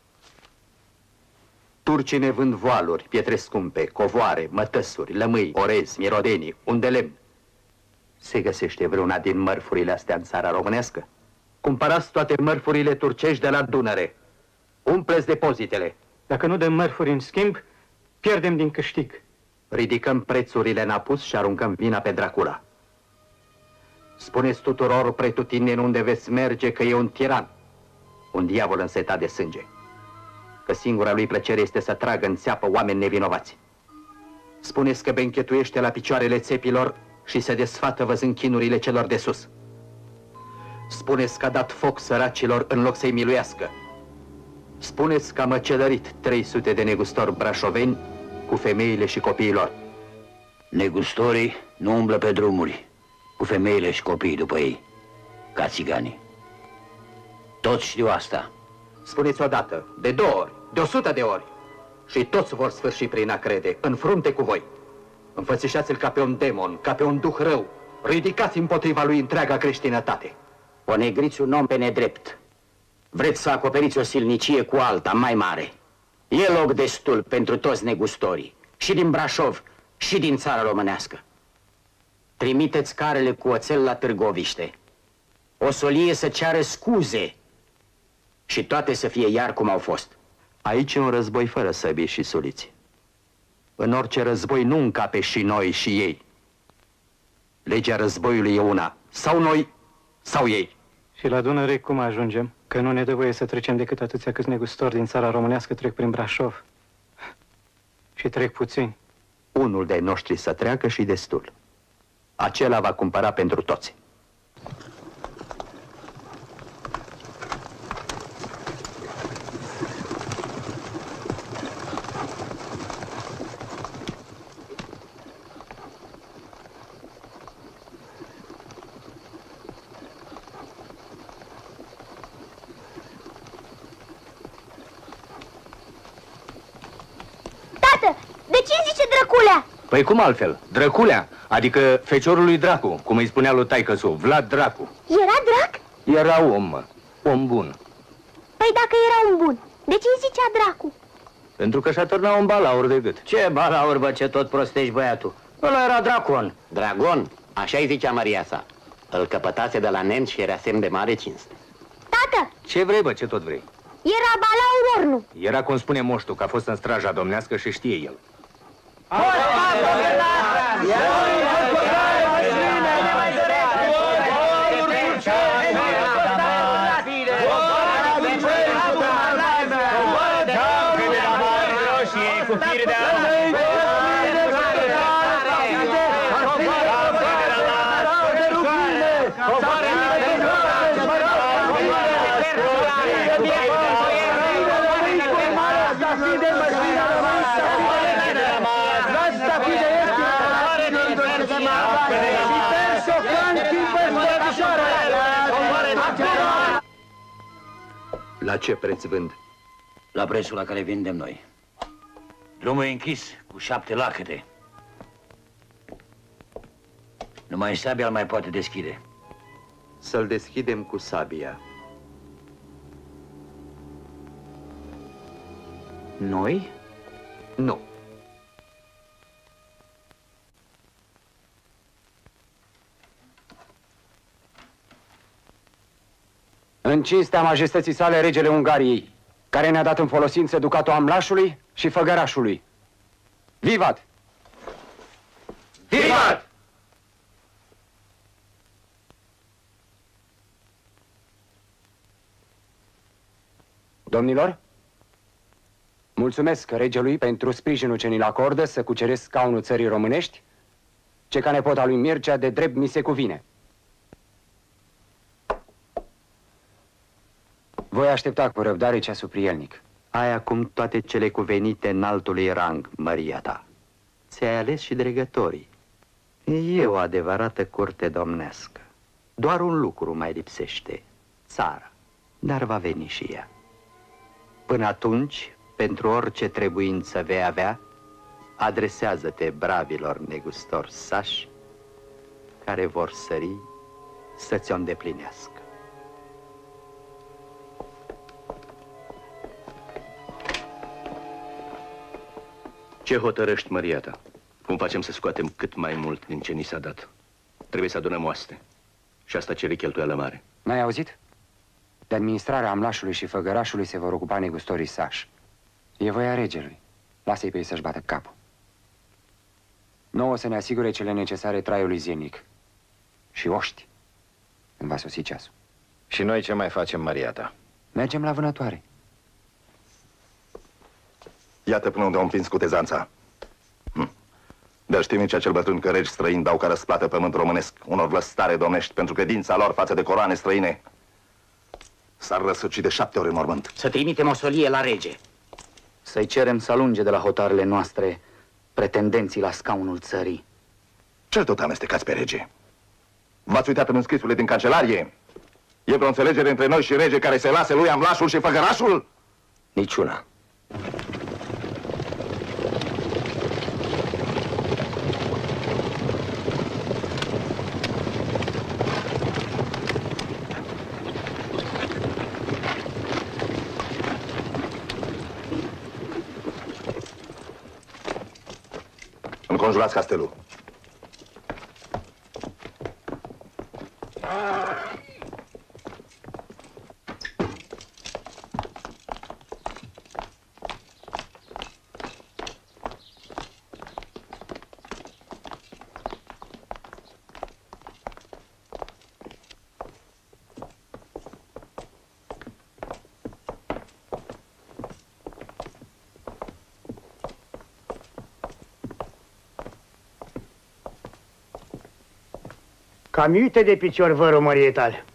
Turcii ne vând voaluri, pietre scumpe, covoare, mătăsuri, lămâi, orezi, mirodenii, unde lemn. Se găsește vreuna din mărfurile astea în țara românească? Cumpărați toate mărfurile turcești de la Dunăre. Umpleți depozitele. Dacă nu dăm mărfuri în schimb, pierdem din câștig. Ridicăm prețurile în apus și aruncăm vina pe Dracula. Spuneți tuturor pretutindeni unde veți merge că e un tiran, un diavol însetat de sânge, că singura lui plăcere este să tragă în țeapă oameni nevinovați. Spuneți că benchetuiește la picioarele țepilor și se desfată văzând chinurile celor de sus. Spuneți că a dat foc săracilor în loc să-i miluiască. Spuneți că a măcelărit trei sute de negustori brașoveni cu femeile și copiilor. Negustorii nu umblă pe drumuri cu femeile și copiii după ei, ca țiganii. Toți știu asta. Spuneți odată, de două ori, de o sută de ori, și toți vor sfârși prin a crede, în frunte cu voi. Înfățișați-l ca pe un demon, ca pe un duh rău. Ridicați împotriva lui întreaga creștinătate. Ponegriți un om pe nedrept. Vreți să acoperiți o silnicie cu alta mai mare. E loc destul pentru toți negustorii, și din Brașov, și din țara românească. Trimiteți carele cu oțel la Târgoviște. O solie să ceară scuze și toate să fie iar cum au fost. Aici e un război fără săbii și suliți. În orice război nu încape și noi și ei. Legea războiului e una, sau noi, sau ei. Și la Dunăre cum ajungem? Că nu ne dă voie să trecem decât atâția câți negustori din țara românească trec prin Brașov. Și trec puțini. Unul de noștri să treacă și destul. acela va cumpăra pentru toți. Păi cum altfel? Drăculea, adică feciorul lui Dracu, cum îi spunea lui taică-su, Vlad Dracu. Era drac? Era om, mă. Om bun. Păi dacă era un bun, de ce îi zicea Dracu? Pentru că și-a târnat un balaur de gât. Ce balaur, bă, ce tot prostești, băiatul? Ăla era Dracon. Dragon? Așa-i zicea Maria sa. Îl căpătase de la nemți și era semn de mare cinste. Tată! Ce vrei, bă, ce tot vrei? Era balaur ori nu? Era cum spune moștul, că a fost în straja domnească și știe el. La ce preț vând? La prețul la care vindem noi. Drumul e închis cu șapte lacăte. Numai sabia îl mai poate deschide. Să-l deschidem cu sabia. Noi? Nu. În cinstea majestății sale, regele Ungariei, care ne-a dat în folosință ducatul Amlașului și Făgărașului. Vivat! Vivat! Domnilor, mulțumesc regelui pentru sprijinul ce ni-l acordă să cuceresc scaunul țării românești, ce ca nepota lui Mircea de drept mi se cuvine. Voi aștepta cu răbdare ceasul prielnic. Ai acum toate cele cuvenite înaltului rang, Maria ta. Ți-ai ales și dregătorii. E o adevărată curte domnească. Doar un lucru mai lipsește, țara, dar va veni și ea. Până atunci, pentru orice trebuință vei avea, adresează-te bravilor negustori sași care vor sări să ți-o îndeplinească. Ce hotărăști, Maria ta? Cum facem să scoatem cât mai mult din ce ni s-a dat? Trebuie să adunăm oaste. Și asta cere cheltuială mare. N-ai auzit? De administrarea Amlașului și Făgărașului se vor ocupa negustorii sași. E voia regelui. Lasă-i pe ei să-și bată capul. Nouă să ne asigure cele necesare traiului zilnic. Și oști, când va sosi ceasul. Și noi ce mai facem, Maria ta? Mergem la vânătoare. Iată până unde au împins cutezanța. Hm. Dar știm ce acel bătrân că regi străini dau ca răsplată pământ românesc unor vlăstare domnești pentru credința lor față de coroane străine. S-ar răsuci de șapte ori în mormânt. Să trimitem o solie la rege. Să-i cerem să alunge de la hotarele noastre pretendenții la scaunul țării. Ce tot amestecați pe rege? V-ați uitat în înscrisurile din cancelarie? E vreo înțelegere între noi și rege care se lase lui Amlașul și Făgărașul? Niciuna. Înconjurați castelul. Cam iute de picior vărul măriei tale.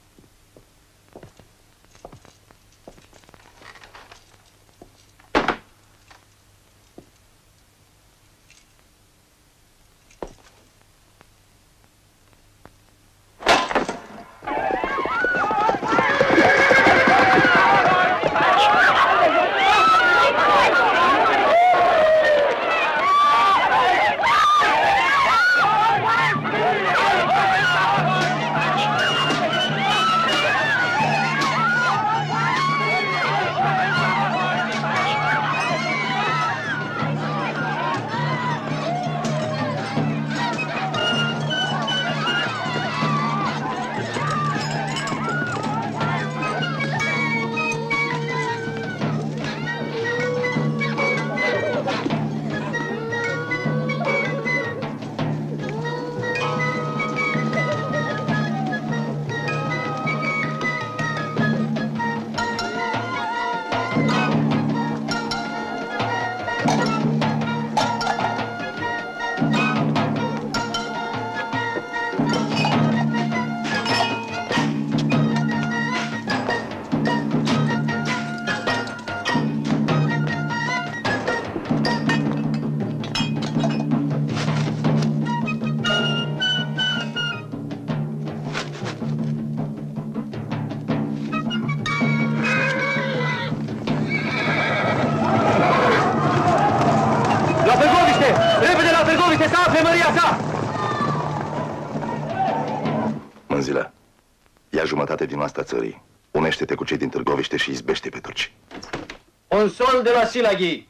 Mânzilă, ia jumătate din asta țării. Unește-te cu cei din Târgoviște și izbește pe turci. Un sol de la Silaghi.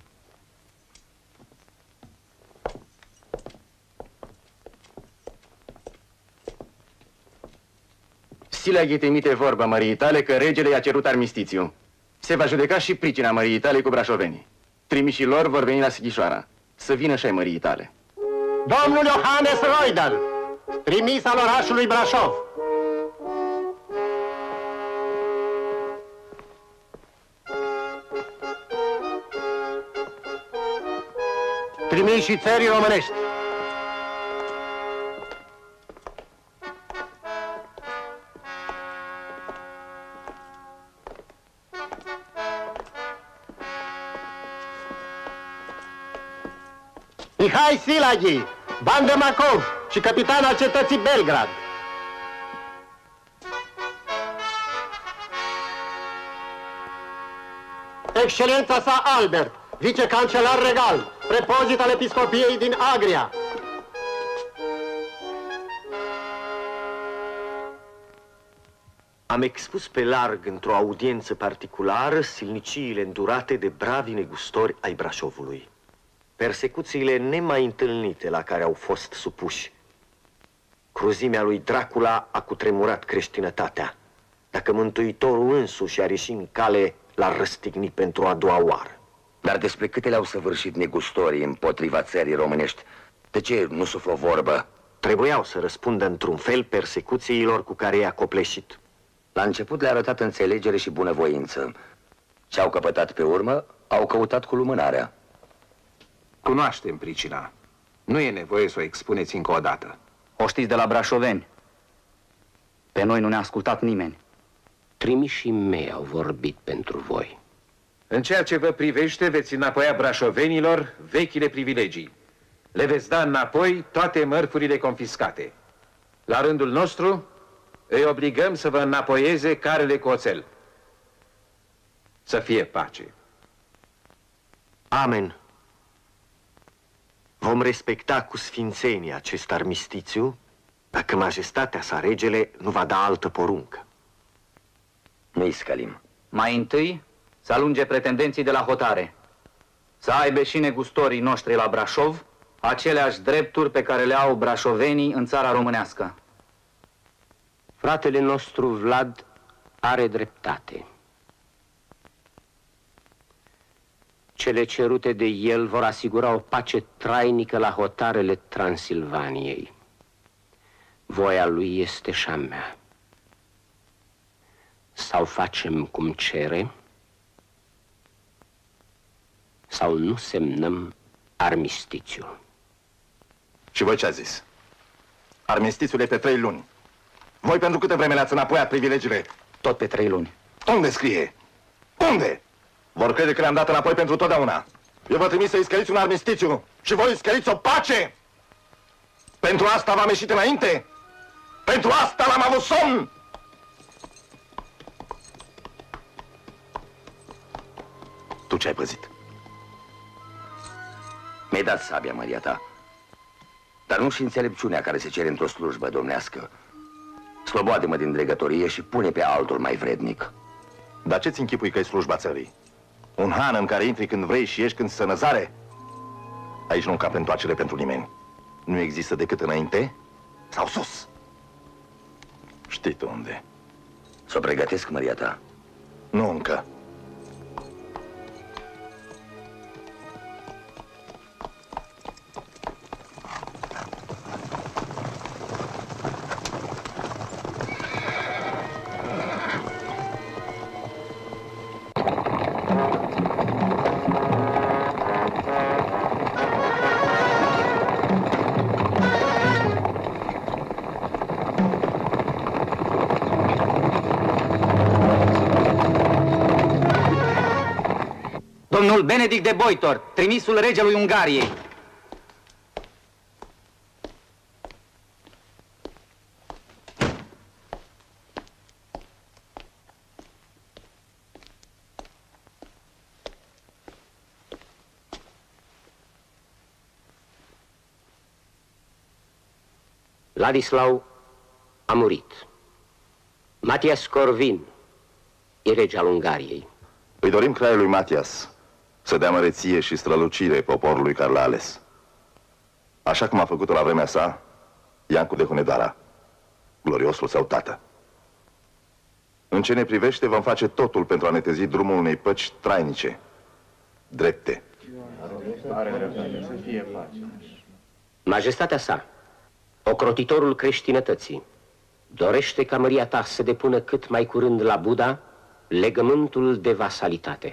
Silaghi trimite vorba măriei tale că regele i-a cerut armistițiu. Se va judeca și pricina măriei tale cu brașovenii. Trimișii lor vor veni la Sighișoara. Să vină și ai măriei tale. Domnul Iohannes Roidal, trimis al orașului Brașov. Trimișii țării românești. Mihai Silaghi, Bandă Macov și capitan al cetății Belgrad. Excelența sa Albert, vicecancelar regal, prepozit al episcopiei din Agria. Am expus pe larg într-o audiență particulară silniciile îndurate de bravi negustori ai Brașovului. Persecuțiile nemai întâlnite la care au fost supuși. Cruzimea lui Dracula a cutremurat creștinătatea. Dacă Mântuitorul însuși ar ieși în cale, l-ar răstigni pentru a doua oară. Dar despre câte le-au săvârșit negustorii împotriva țării românești, de ce nu suflă o vorbă? Trebuiau să răspundă într-un fel persecuțiilor cu care i-a copleșit. La început le-a arătat înțelegere și bunăvoință. Ce au căpătat pe urmă, au căutat cu lumânarea. Cunoaștem pricina. Nu e nevoie să o expuneți încă o dată. O știți de la brașoveni. Pe noi nu ne-a ascultat nimeni. Trimișii mei au vorbit pentru voi. În ceea ce vă privește, veți înapoia brașovenilor vechile privilegii. Le veți da înapoi toate mărfurile confiscate. La rândul nostru, îi obligăm să vă înapoieze carele cu oțel. Să fie pace. Amen. Vom respecta cu sfințenie acest armistițiu dacă majestatea sa regele nu va da altă poruncă. Nu-i scălim. Mai întâi să alunge pretendenții de la hotare. Să aibă și negustorii noștri la Brașov aceleași drepturi pe care le au brașovenii în țara românească. Fratele nostru Vlad are dreptate. Cele cerute de el vor asigura o pace trainică la hotarele Transilvaniei. Voia lui este și a mea. Sau facem cum cere, sau nu semnăm armistițiul. Și voi ce ați zis? Armistițiul e pe trei luni. Voi pentru câte vreme le-ați înapoiat privilegiile? Tot pe trei luni. Unde scrie? Unde? Vor crede că le-am dat înapoi pentru totdeauna. Eu vă trimis să-i scăliți un armistițiu și voi îi scăliți o pace? Pentru asta v-am ieșit înainte? Pentru asta l-am avut somn? Tu ce ai păzit? Mi-ai dat sabia, Maria ta. Dar nu și înțelepciunea care se cere într-o slujbă domnească. Sloboade-mă din dregătorie și pune pe altul mai vrednic. Dar ce-ți închipui că e slujba țării? Un han în care intri când vrei și ieși când se năzare? Aici nu încap întoarcere pentru nimeni. Nu există decât înainte sau sus. Știi tu unde. Să o pregătesc, Maria ta? Nu încă. Domnul Benedict de Boitor, trimisul regelui Ungariei. Ladislau a murit. Matias Corvin e rege al Ungariei. Îi dorim craiului Matias să dea măreție și strălucire poporului care l-a ales. Așa cum a făcut-o la vremea sa Iancu de Hunedoara, gloriosul său tată. În ce ne privește, vom face totul pentru a netezi drumul unei păci trainice, drepte. Majestatea sa, ocrotitorul creștinătății, dorește ca măria ta să depună cât mai curând la Buda legământul de vasalitate.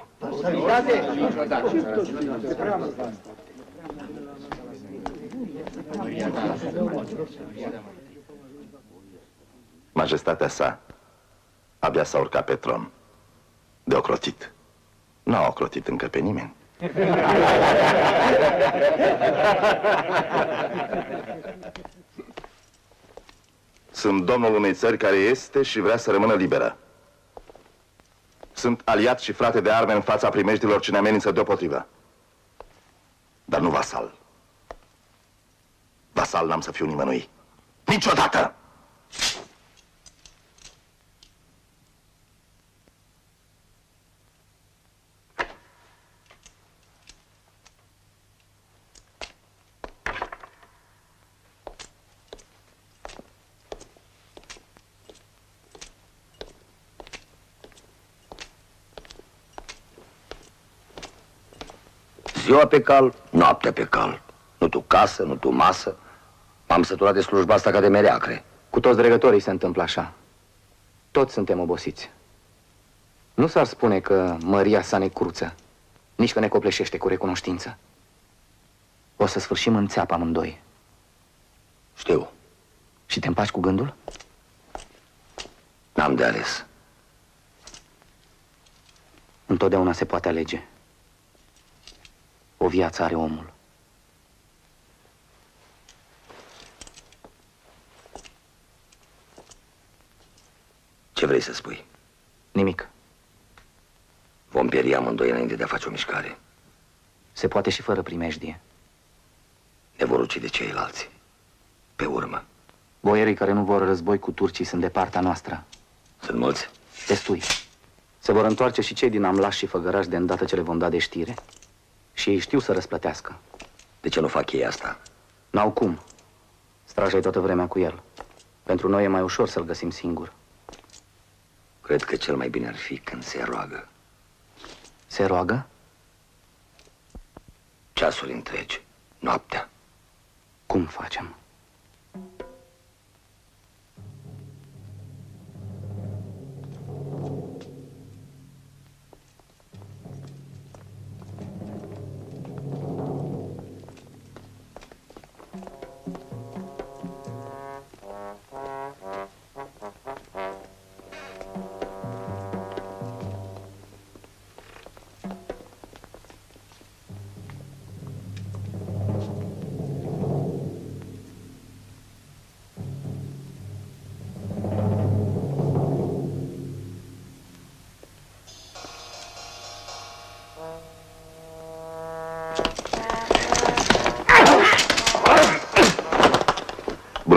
Majestatea sa abia s-a urcat pe tron de ocrotit. Nu a ocrotit încă pe nimeni. Sunt domnul unei țări care este și vrea să rămână liberă. Sunt aliat și frate de arme în fața primejdilor ce ne amenință deopotrivă. Dar nu vasal. Vasal n-am să fiu nimănui. Niciodată! Ziua pe cal, noaptea pe cal. Nu tu casă, nu tu masă. M-am săturat de slujba asta ca de mereacre. Cu toți dregătorii se întâmplă așa. Toți suntem obosiți. Nu s-ar spune că măria sa ne cruță, nici că ne copleșește cu recunoștință. O să sfârșim în țeapă amândoi. Știu. Și te împaci cu gândul? N-am de ales. Întotdeauna se poate alege. O viață are omul. Ce vrei să spui? Nimic. Vom pieri amândoi înainte de a face o mișcare. Se poate și fără primejdie. Ne vor ucide ceilalți. Pe urmă. Boierii care nu vor război cu turcii sunt de partea noastră. Sunt mulți? Destui. Se vor întoarce și cei din Amlaș și Făgăraș de îndată ce le vom da de știre. Și ei știu să răsplătească. De ce nu fac ei asta? N-au cum. Straja-i toată vremea cu el. Pentru noi e mai ușor să-l găsim singur. Cred că cel mai bine ar fi când se roagă. Se roagă? Ceasuri întregi. Noaptea. Cum facem?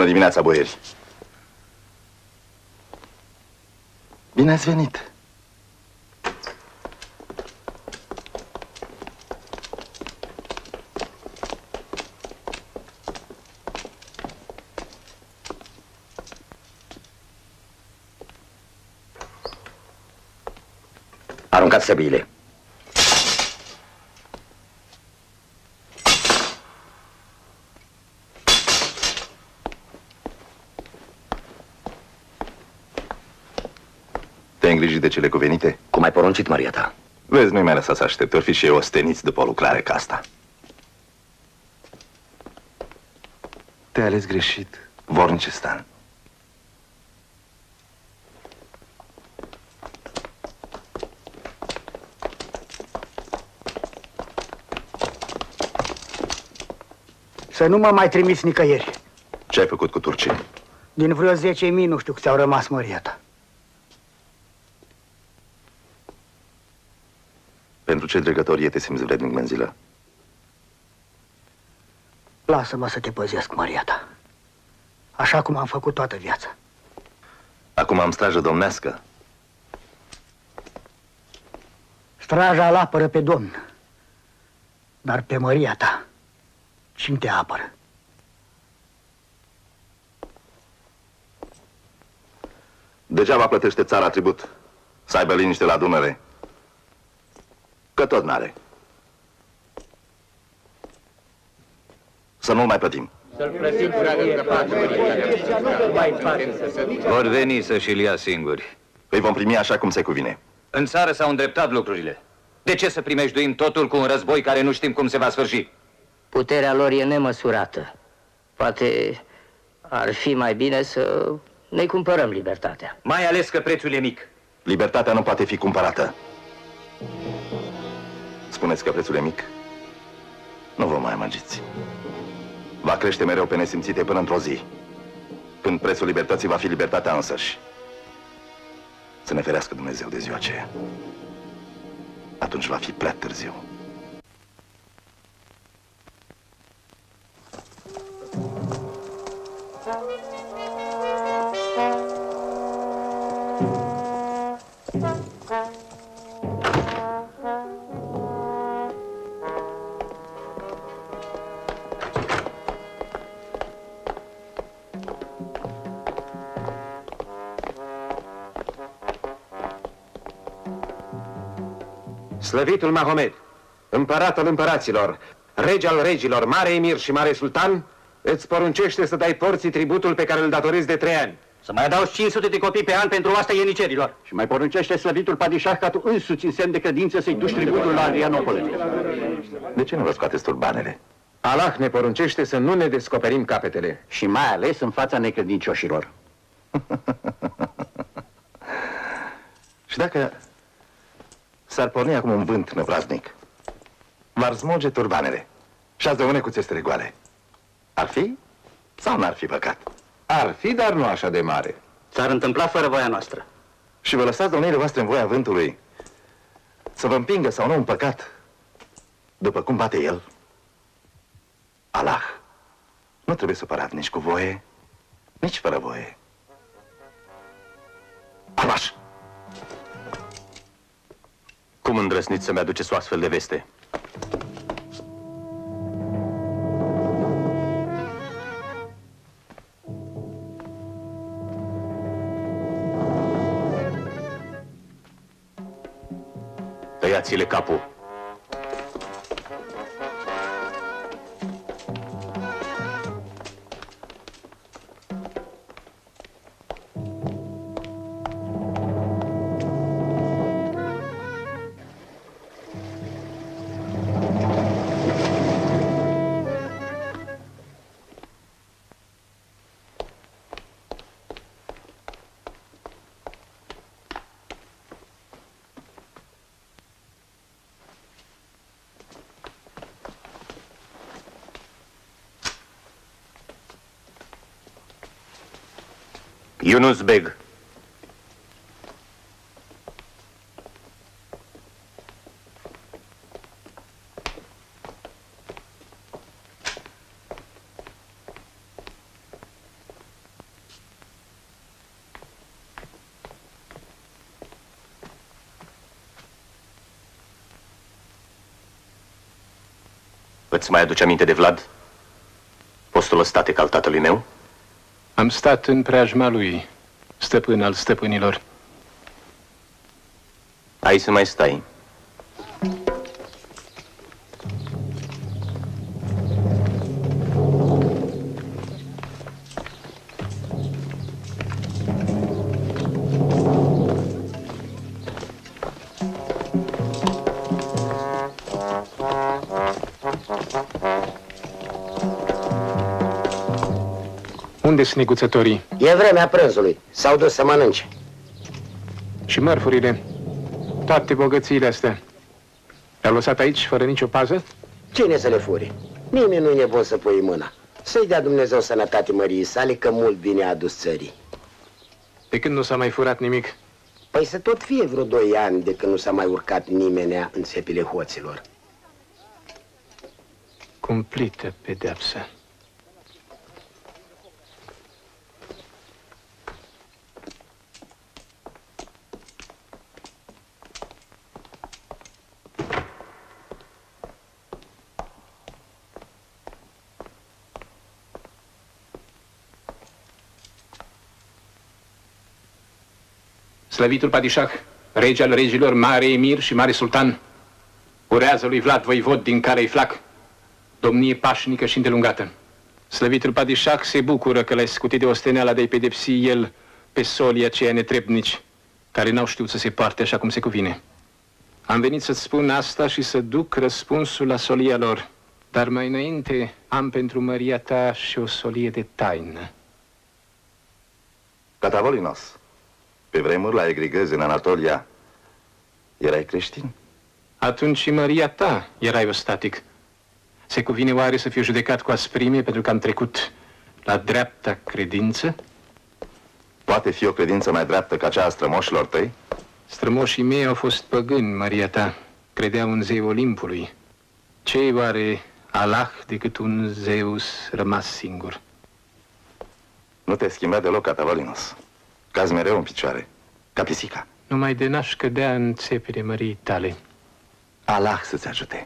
dimineața, boieri. Bine ați venit. Aruncați săbiile. Te-ai îngrijit de cele cuvenite? Cum ai poruncit, Maria ta? Vezi, nu-i mai lăsa să aștept, or fi și eu osteniți după o lucrare ca asta. Te-ai ales greșit, vornice Stan. Să nu mă mai trimiți nicăieri. Ce ai făcut cu turcii? Din vreo zece mii nu știu câți au rămas, Maria ta. Pentru ce dregătorie te simți vrednic, Menzilă? Lasă-mă să te păzesc, Maria ta. Așa cum am făcut toată viața. Acum am strajă domnească. Straja îl apără pe Domn. Dar pe Maria ta, cine te apără? Degeaba plătește țara tribut. Să aibă liniște la Dunăre. Că tot n-are. Să nu-l mai plătim. Vor veni să-și-l ia singuri. Îi vom primi așa cum se cuvine. În țară s-au îndreptat lucrurile. De ce să primejduim totul cu un război care nu știm cum se va sfârși? Puterea lor e nemăsurată. Poate ar fi mai bine să ne cumpărăm libertatea. Mai ales că prețul e mic. Libertatea nu poate fi cumpărată. Spuneți că prețul e mic? Nu vă mai amăgiți. Va crește mereu pe nesimțite până într-o zi, când prețul libertății va fi libertatea însăși. Să ne ferească Dumnezeu de ziua aceea. Atunci va fi prea târziu. Slăvitul Mahomed, împărat al împăraților, rege al regilor, mare emir și mare sultan, îți poruncește să dai porții tributul pe care îl datorezi de trei ani. Să mai adaugi cinci sute de copii pe an pentru asta ienicerilor. Și mai poruncește slăvitul padișah ca tu însuți în semn de credință să-i duci tributul la Adrianopole. De ce nu vă scoateți turbanele? Allah ne poruncește să nu ne descoperim capetele. Și mai ales în fața necredincioșilor. Și dacă s-ar porni acum un vânt năvraznic, v-ar smulge turbanele și ați rămâne cu țestele goale, ar fi sau n-ar fi păcat? Ar fi, dar nu așa de mare. S-ar întâmpla fără voia noastră. Și vă lăsați domniile voastre în voia vântului să vă împingă sau nu un păcat după cum bate el? Allah nu trebuie supărat nici cu voie, nici fără voie. Allah! Cum îndrăsniți să-mi aduceți o astfel de veste? Tăiați-le capul. Yunus Beg. Îți mai aduce aminte de Vlad? Postul ăstatec al tatălui meu? Am stat în preajma lui, stăpân al stăpânilor. Ai să mai stai. Unde sunt neguțătorii? E vremea prânzului. S-au dus să mănânce. Și mărfurile? Toate bogățiile astea. Le-au lăsat aici, fără nicio pază? Cine să le fure? Nimeni nu e bun să pui mâna. Să-i dea Dumnezeu sănătate măriei sale, că mult bine a adus țării. De când nu s-a mai furat nimic? Păi să tot fie vreo doi ani de când nu s-a mai urcat nimenea în țepile hoților. Cumplită pedeapsă. Slăvitul Padișah, rege al regilor, mare emir și mare sultan, urează lui Vlad voivod din Calei Flac domnie pașnică și îndelungată. Slăvitul Padișah se bucură că l-ai scutit de osteneala de-ai pedepsi el pe solii aceia netrebnici, care n-au știut să se poarte așa cum se cuvine. Am venit să-ți spun asta și să duc răspunsul la solia lor, dar mai înainte am pentru măria ta și o solie de taină. Catavolinos, pe vremuri la Egrigăzi, în Anatolia, erai creștin? Atunci și măria ta erai ostatic. Se cuvine oare să fiu judecat cu asprime pentru că am trecut la dreapta credință? Poate fi o credință mai dreaptă ca cea a strămoșilor tăi? Strămoșii mei au fost păgâni, măria ta. Credeau în zei Olimpului. Ce-i oare Allah decât un Zeus rămas singur? Nu te schimba deloc, Catavolinos. Cazi mereu în picioare, ca pisica. Numai de n-aș cădea în țepile măriei tale. Allah să-ți ajute.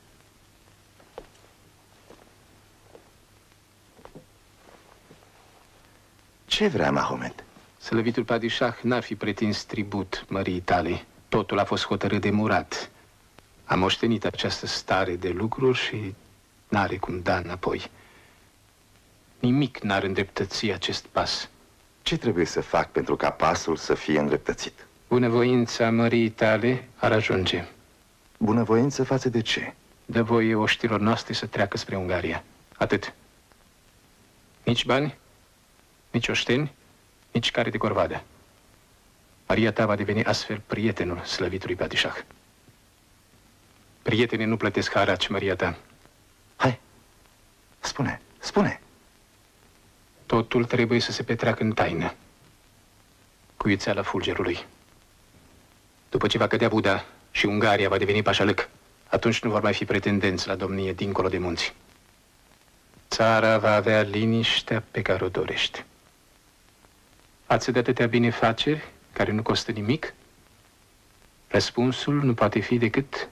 Ce vrea Mahomet? Slăvitul Padișah n-ar fi pretins tribut măriei tale. Totul a fost hotărât de Murat. A moștenit această stare de lucruri și n-are cum da înapoi. Nimic n-ar îndreptăți acest pas. Ce trebuie să fac pentru ca pasul să fie îndreptățit? Bunăvoința măriei tale ar ajunge. Bunăvoință față de ce? Dă voie oștilor noastre să treacă spre Ungaria. Atât. Nici bani, nici oșteni, nici care de corvadă. Maria ta va deveni astfel prietenul slăvitului Padișah. Prietenii nu plătesc haraci, Maria ta. Hai, spune, spune. Totul trebuie să se petreacă în taină, cu iuțeala fulgerului. După ce va cădea Buda și Ungaria va deveni pașalâc, atunci nu vor mai fi pretendenți la domnie dincolo de munți. Țara va avea liniștea pe care o dorește. Față de atâtea binefaceri care nu costă nimic, răspunsul nu poate fi decât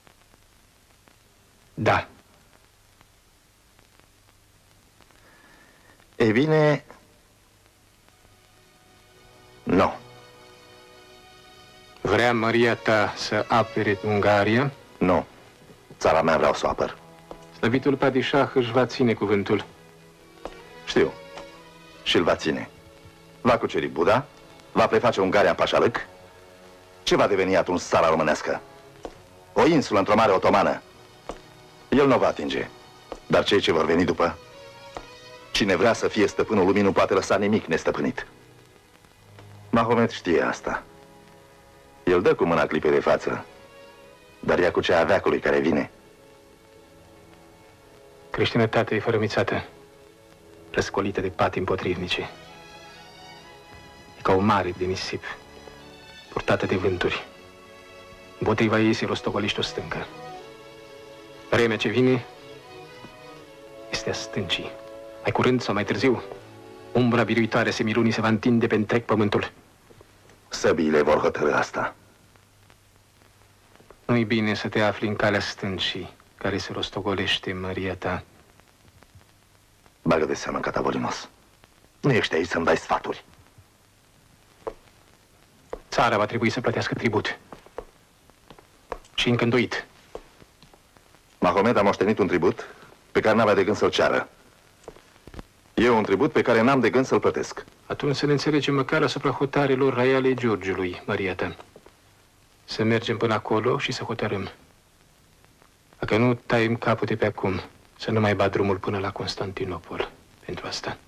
da. Ei bine, nu. Vrea Maria ta să apere Ungaria? Nu. Țara mea vreau să o apăr. Slăvitul Padișah își va ține cuvântul. Știu. Și îl va ține. Va cuceri Buda, va preface Ungaria în pașalâc. Ce va deveni atunci țara românească? O insulă într-o mare otomană. El nu o va atinge. Dar cei ce vor veni după? Cine vrea să fie stăpânul lumii nu poate lăsa nimic nestăpânit. Mahomet știe asta. El dă cu mâna clipei de față, dar ea cu cea a veacului care vine. Creștinătatea e fărămițată, răscolită de pati împotrivnice. E ca o mare de nisip, purtată de vânturi. Împotriva ei se rostogolește o stâncă. Vremea ce vine este a stâncii. Mai curând sau mai târziu, umbra biruitoare semirunii se va întinde pe întreg pământul. Săbiile vor hotărâ asta. Nu-i bine să te afli în calea stâncii, care se rostogolește, Maria ta. Bagă de seamă, Catavolinos. Nu ești aici să-mi dai sfaturi. Țara va trebui să plătească tribut. Și încântuit. Mahomed a moștenit un tribut pe care n-avea de gând să-l ceară. Eu un tribut pe care n-am de gând să-l plătesc. Atunci să ne înțelegem măcar asupra hotarelor Raiale Georgiului, Maria ta. Să mergem până acolo și să hotărâm. Dacă nu taiem capul de pe acum, să nu mai bat drumul până la Constantinopol pentru asta.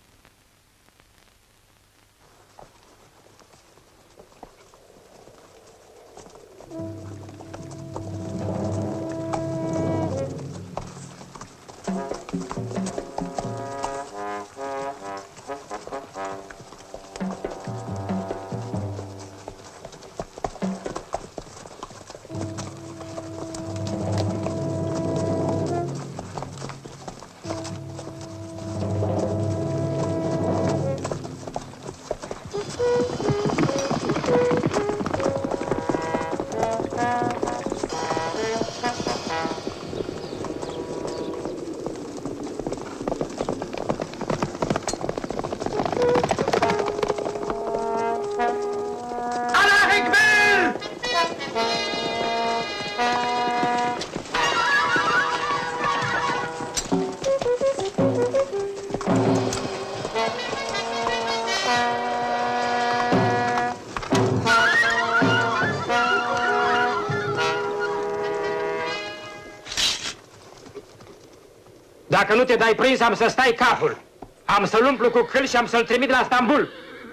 Dacă nu te dai prins, am să stai capul. Am să-l umplu cu câl și am să-l trimit la Stambul.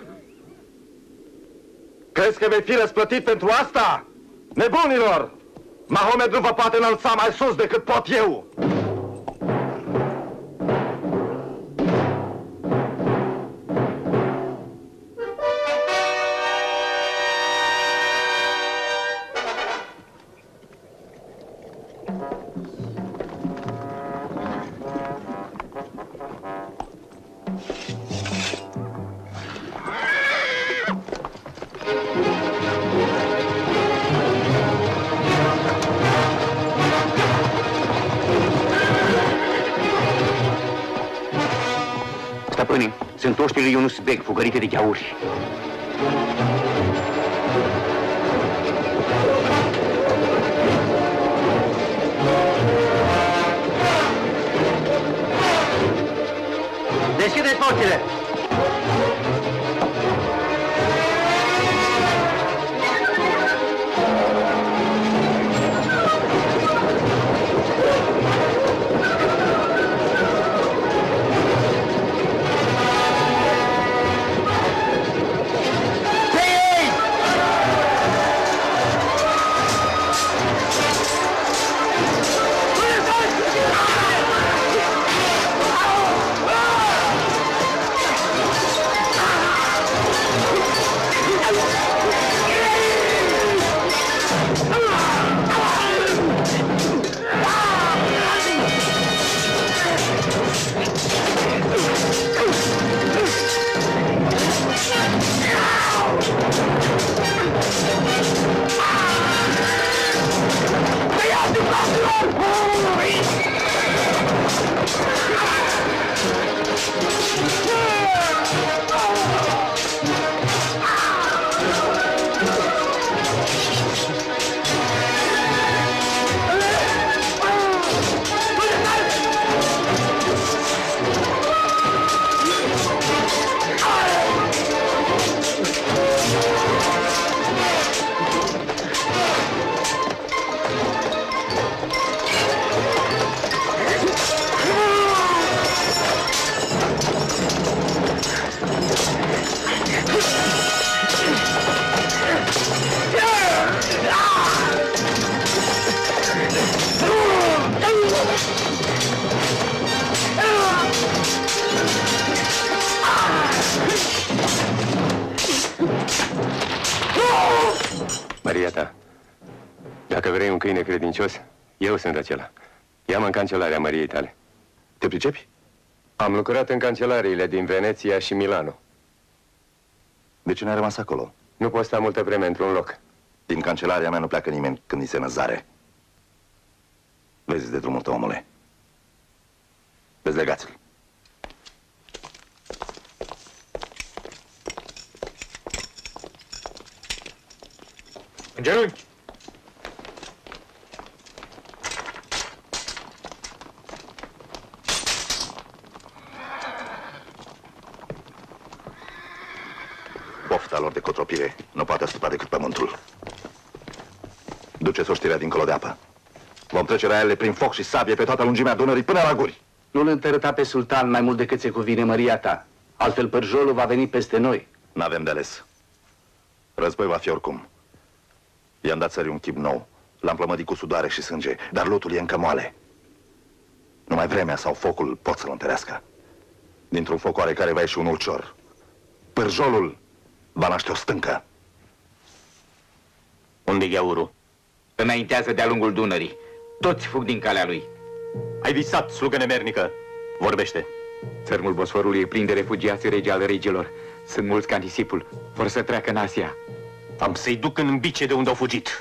Crezi că vei fi răsplătit pentru asta? Nebunilor! Mahomed nu vă poate înălța mai sus decât pot eu! Stăpâne, sunt oștile lui Yunus Beg, fugărite de gheauri. Deschideți porțile! Maria ta, dacă vrei un câine credincios, eu sunt acela. Ia-mă în cancelarea Mariei tale. Te pricepi? Am lucrat în cancelariile din Veneția și Milano. De ce n-ai rămas acolo? Nu pot sta multă vreme într-un loc. Din cancelaria mea nu pleacă nimeni când îi se năzare. Vezi de drumul tău, omule. Dezlegați-l. În genunchi! Pofta lor de cotropire nu poate astupa decât pământul. Duceți oștirea dincolo de apă. Vom trece la ele prin foc și sabie pe toată lungimea Dunării până la guri. Nu-l întărâta pe sultan mai mult decât se cuvine, măria ta. Altfel părjolul va veni peste noi. N-avem de ales. Război va fi oricum. I-am dat țării un chip nou. L-am plămădit cu sudoare și sânge, dar lotul e încă moale. Numai vremea sau focul pot să-l întărească. Dintr-un foc oarecare va ieși un ulcior. Pârjolul va naște o stâncă. Unde-i Gheauru? Înaintează de-a lungul Dunării. Toți fug din calea lui. Ai visat, slugă nemernică. Vorbește. Țărmul Bosforului e plin de refugiați regi ale regilor. Sunt mulți ca nisipul. Vor să treacă în Asia. Am să-i duc în bice de unde au fugit.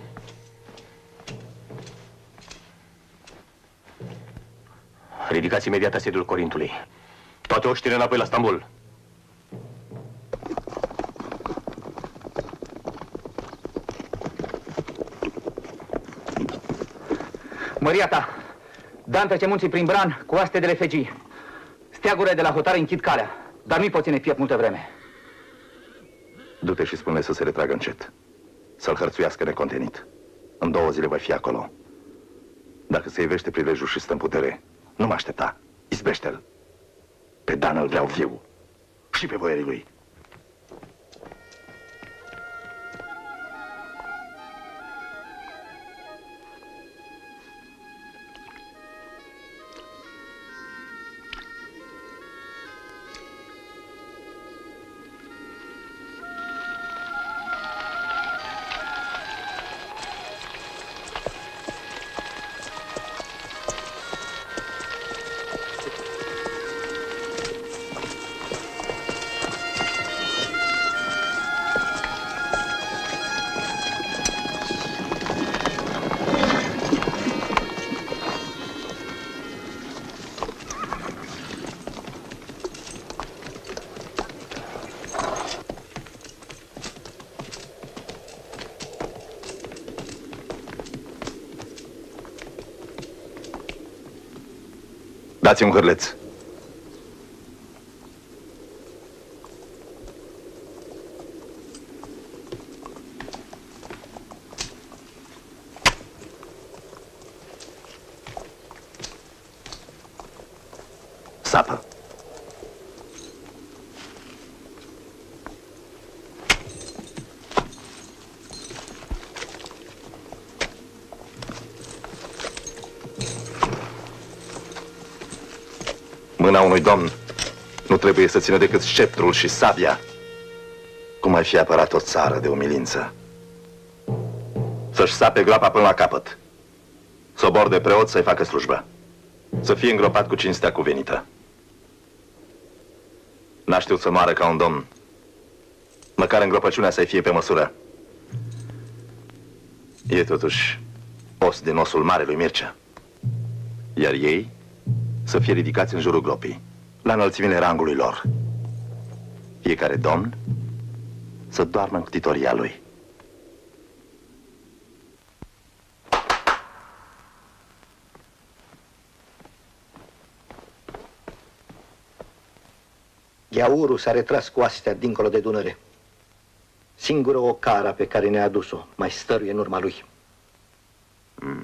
Ridicați imediat asediul Corintului. Toate oștile înapoi la Stambul. Măria ta, da întrece munții prin Bran cu oaste de refegii. Steagurile de la hotare închid calea, dar nu-i pot ține piept multă vreme. Du-te și spune să se retragă încet. Să-l hărțuiască necontenit. În două zile voi fi acolo. Dacă se ivește prilejul și stă în putere, nu mă aștepta. Izbește-l. Pe Dan îl vreau viu. Și pe boierii lui. Dați un hârleț. Sapă. Mâna unui domn nu trebuie să țină decât sceptrul și sabia. Cum ai fi apărat o țară de umilință? Să-și sape groapa până la capăt. Sobor de preot să-i facă slujbă. Să fie îngropat cu cinstea cuvenită. N-a știut să moară ca un domn. Măcar îngropăciunea să-i fie pe măsură. E totuși os din osul marelui Mircea. Iar ei să fie ridicați în jurul gropii, la înălțimile rangului lor. Fiecare domn să doarmă în ctitoria lui. Gheauru s-a retras cu astea dincolo de Dunăre. Singură o cara pe care ne-a adus-o mai stăruie în urma lui. Mm.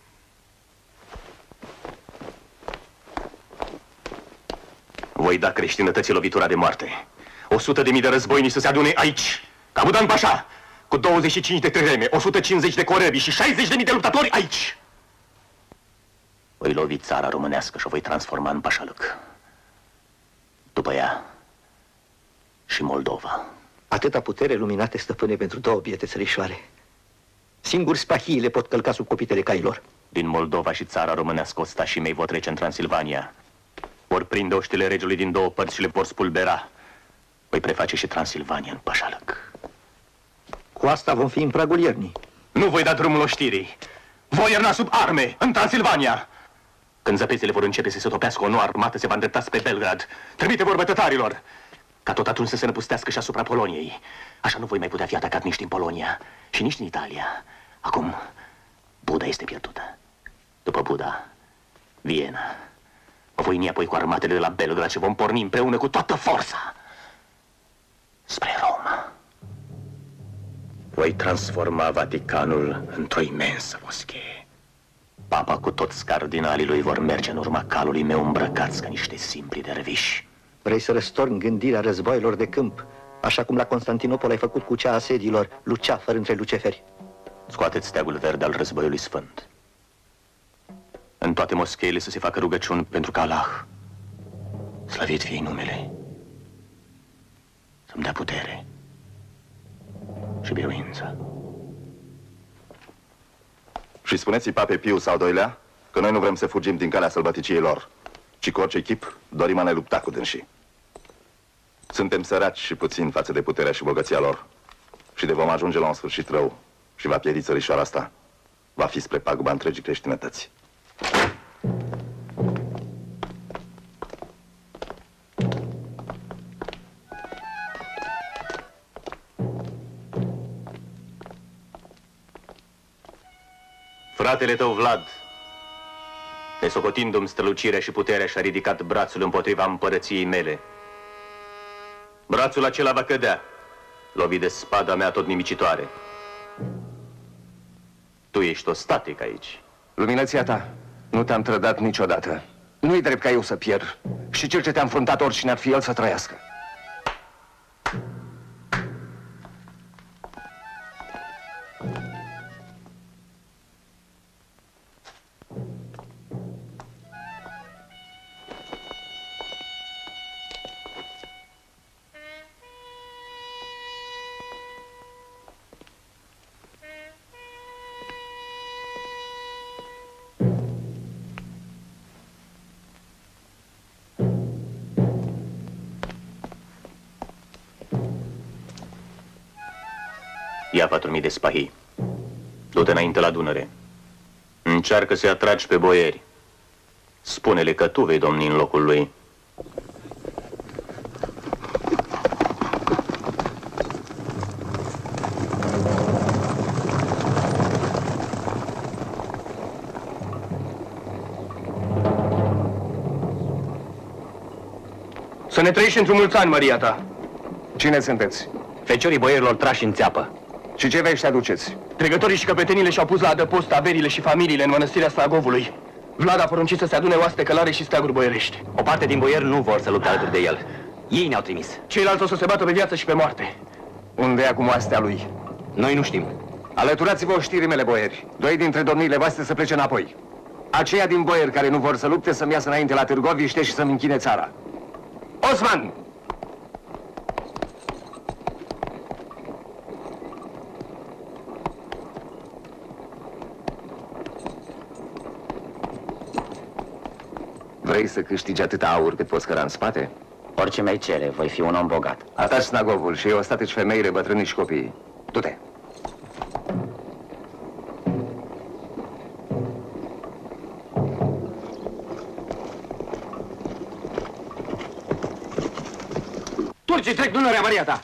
Voi da creștinătății lovitura de moarte. O sută de mii de războinici să se adune aici, ca Budan Pașa, cu douăzeci și cinci de trireme, o sută cincizeci de corăbii și șaizeci de mii de luptători aici. Voi lovi țara românească și o voi transforma în pașalăc. După ea și Moldova. Atâta putere luminate, stăpâne, pentru două biete țărișoare. Singuri spahiile pot călca sub copitele cailor. Din Moldova și țara românească ostașii mei vor trece în Transilvania. Vor prinde oștile regelui din două părți și le vor spulbera. Voi preface și Transilvania în pașalăc. Cu asta vom fi în pragul iernii. Nu voi da drumul oștirii. Voi erna sub arme, în Transilvania. Când zăpezile vor începe să se topească, o nouă armată se va îndrepta spre Belgrad. Trimite vorbă tătarilor, ca tot atunci să se năpustească și asupra Poloniei. Așa nu voi mai putea fi atacat nici din Polonia și nici din Italia. Acum, Buda este pierdută. După Buda, Viena. Mă voi uni apoi cu armatele de la Belgrad și vom porni împreună cu toată forța spre Roma. Voi transforma Vaticanul într-o imensă moschee. Papa cu toți cardinalii lui vor merge în urma calului meu îmbrăcați ca niște simpli derviși. Vrei să răstorni gândirea războaielor de câmp, așa cum la Constantinopol ai făcut cu cea a sediilor, luceafăr între luceferi. Scoateți steagul verde al războiului sfânt. În toate moscheile să se facă rugăciuni pentru ca Allah, slăvit fie numele, să-mi dea putere și biruință. Și spuneți-i Papei Pius al doilea că noi nu vrem să fugim din calea sălbăticiei lor, ci cu orice chip dorim a ne lupta cu dânsii. Suntem săraci și puțini față de puterea și bogăția lor și de vom ajunge la un sfârșit rău și va pieri țărișoara asta, va fi spre paguba întregii creștinătăți. Fratele tău, Vlad, nesocotindu-mi strălucirea și puterea, și-a ridicat brațul împotriva împărăției mele. Brațul acela va cădea, lovit de spada mea tot nimicitoare. Tu ești o static aici. Luminăția ta, nu te-am trădat niciodată. Nu-i drept ca eu să pierd. Și cel ce te-a înfruntat, oricine ar fi el, să trăiască. Ia patru mii de spahii. Du-te înainte la Dunăre. Încearcă să-i atragi pe boieri. Spune-le că tu vei domni în locul lui. Să ne trăiești într-un mulți ani, Maria ta. Cine sunteți? Feciorii boierilor trași în țeapă. Și ce vești aduceți? Dregătorii și căpetenile și-au pus la adăpost averile și familiile în mănăstirea Stragovului. Vlad a poruncit să se adune oaste călare și steaguri boierești. O parte din boieri nu vor să lupte alături de el. Ei ne-au trimis. Ceilalți o să se bată pe viață și pe moarte. Unde e acum oastea lui? Noi nu știm. Alăturați-vă știrii mele, boieri. Doi dintre domniile voastre să plece înapoi. Aceia din boieri care nu vor să lupte să-mi iasă înainte la Târgoviște și să-mi închine țara. Osman! Vrei să câștigi atâta aur cât poți căra în spate? Orice mi-ai cere, voi fi un om bogat. Ataci snagovul și eu ostatici femeile, bătrânii și copiii. Du-te! Turcii trec Dunărea, Maria ta!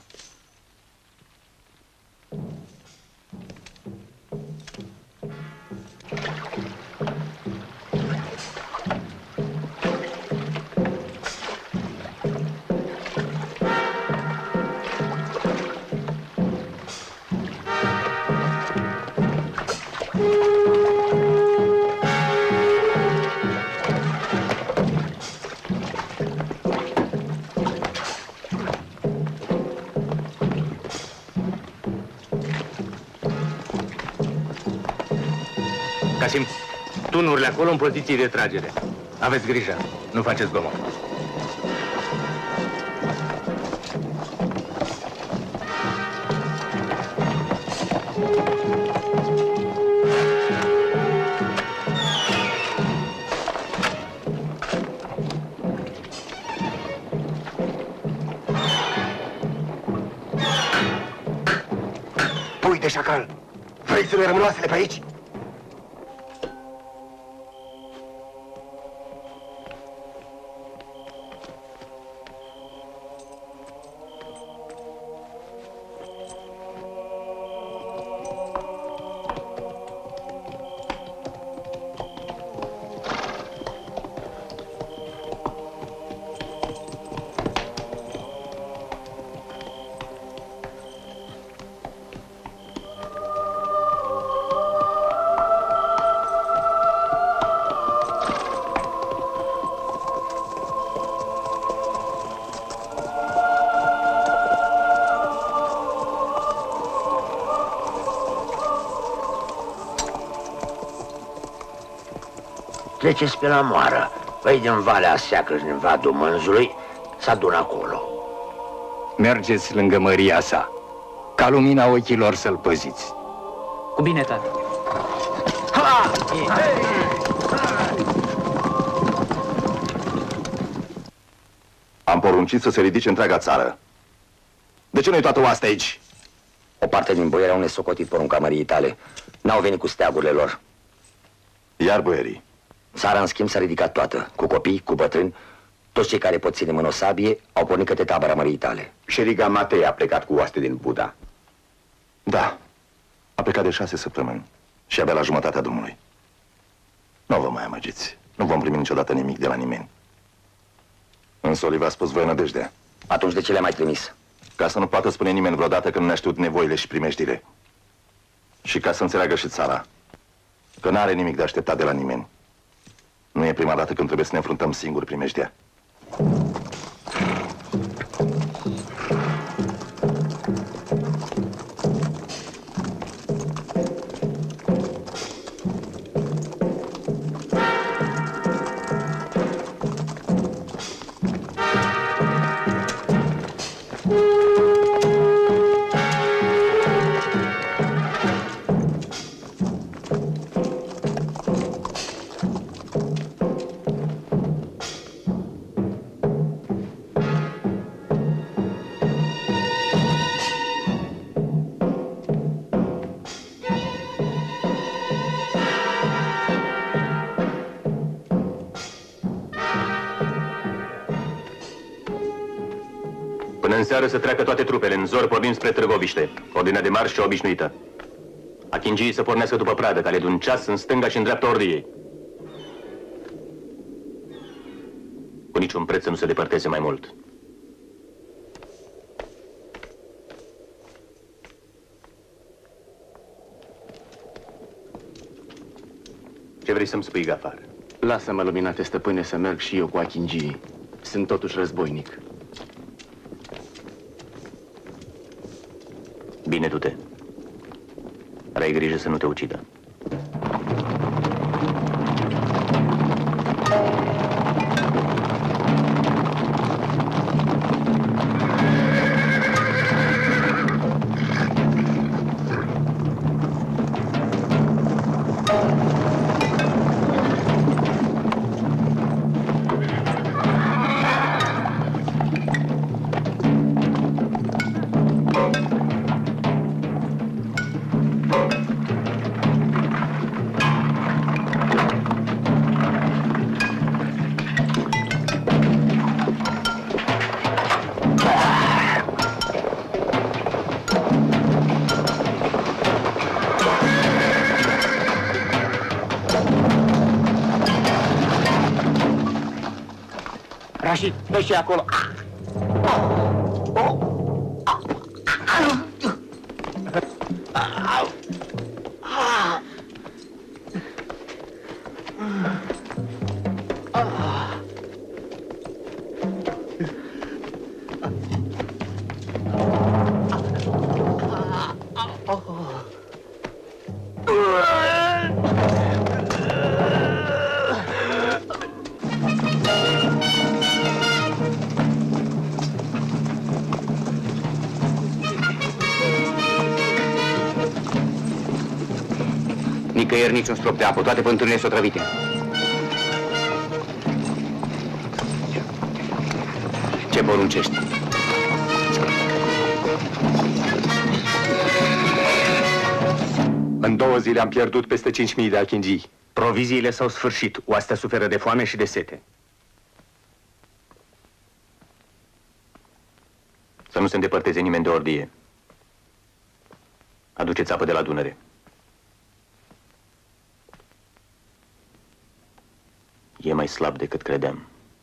Casim, tunurile acolo în poziție de tragere. Aveți grijă, nu faceți zgomot. Pui de șacal! Vrei să ne rămân oasele pe aici? Treceți pe la moară. Păi din Valea Seacră și din Vadul Mânzului s adună acolo. Mergeți lângă măria sa, ca lumina ochilor să-l păziți. Cu bine, tată. Ha! Am poruncit să se ridice întreaga țară. De ce nu-i toată oastea aici? O parte din boieri au nesocotit porunca măriei tale. N-au venit cu steagurile lor. Iar boierii? Țara, în schimb, s-a ridicat toată. Cu copii, cu bătrâni. Toți cei care pot ține mână o sabie au pornit către tabăra măriei tale. Șeriga Matei a plecat cu oaste din Buda. Da. A plecat de șase săptămâni. Și abia la jumătatea drumului. Nu vă mai amăgiți. Nu vom primi niciodată nimic de la nimeni. Însă Oli v-a spus voi nădejdea. Atunci de ce le-ai mai trimis? Ca să nu poată spune nimeni vreodată că nu ne-a știut nevoile și primejdile. Și ca să înțeleagă și țara că n-are nimic de așteptat de la nimeni. Nu e prima dată când trebuie să ne înfruntăm singuri primejdea. Până în seară să treacă toate trupele. În zor pornim spre Târgoviște. Ordinea de marș cea obișnuită. Achingii să pornească după pradă, care de un ceas în stânga și în dreapta ordiei. Cu niciun preț să nu se depărteze mai mult. Ce vrei să-mi spui, Gafar? Lasă-mă, luminate stăpâne, să merg și eu cu achingii. Sunt totuși războinic. Bine, du-te. Dar ai grijă să nu te ucidă. Rașid, dă și acolo. Nicăieri niciun strop de apă, toate pânturile sunt otrăvite. Ce poruncești? În două zile am pierdut peste cinci mii de achingii. Proviziile s-au sfârșit, oastea suferă de foame și de sete. Să nu se îndepărteze nimeni de ordie. Aduceți apă de la Dunăre. E mai slab decât credeam.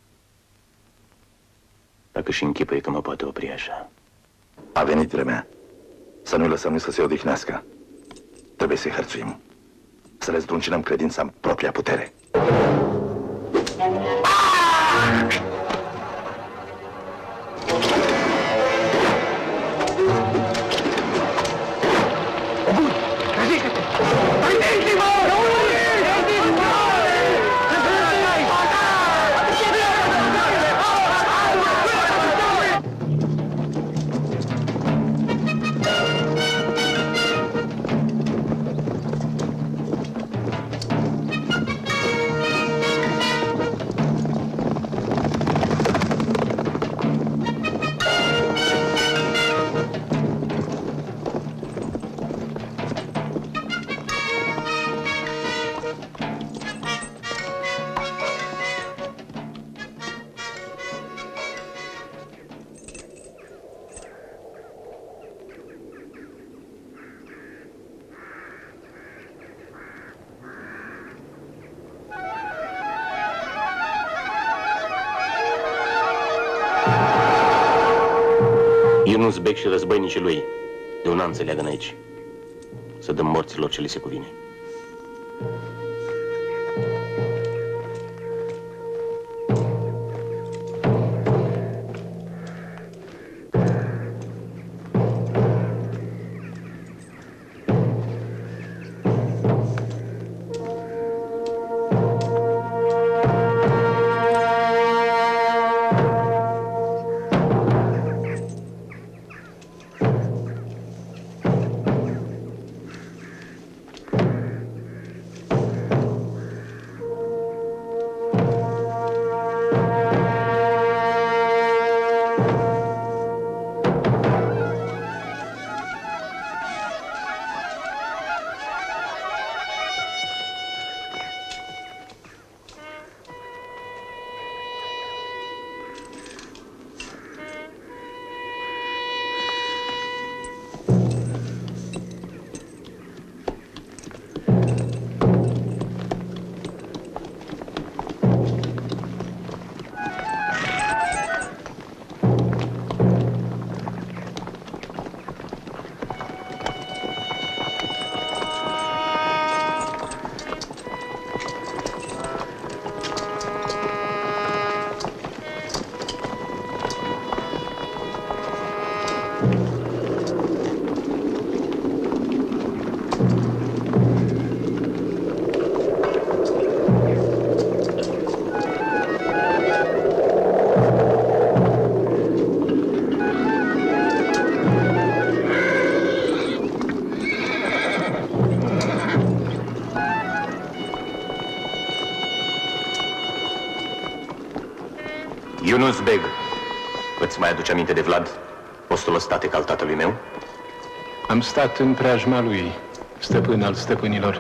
Dacă și închipuie că mă poate opri așa. A venit vremea să nu-i lăsăm să se odihnească. Trebuie să-i hărțuim. Să le zdruncinăm credința în propria putere. Ridică-te! Ridică-te! Beg și războinicii lui de un an să leagă aici. Să dăm morților ce li se cuvine. Yunus Beg, îți mai aduce aminte de Vlad, fostul ostatec al tatălui meu? Am stat în preajma lui, stăpân al stăpânilor.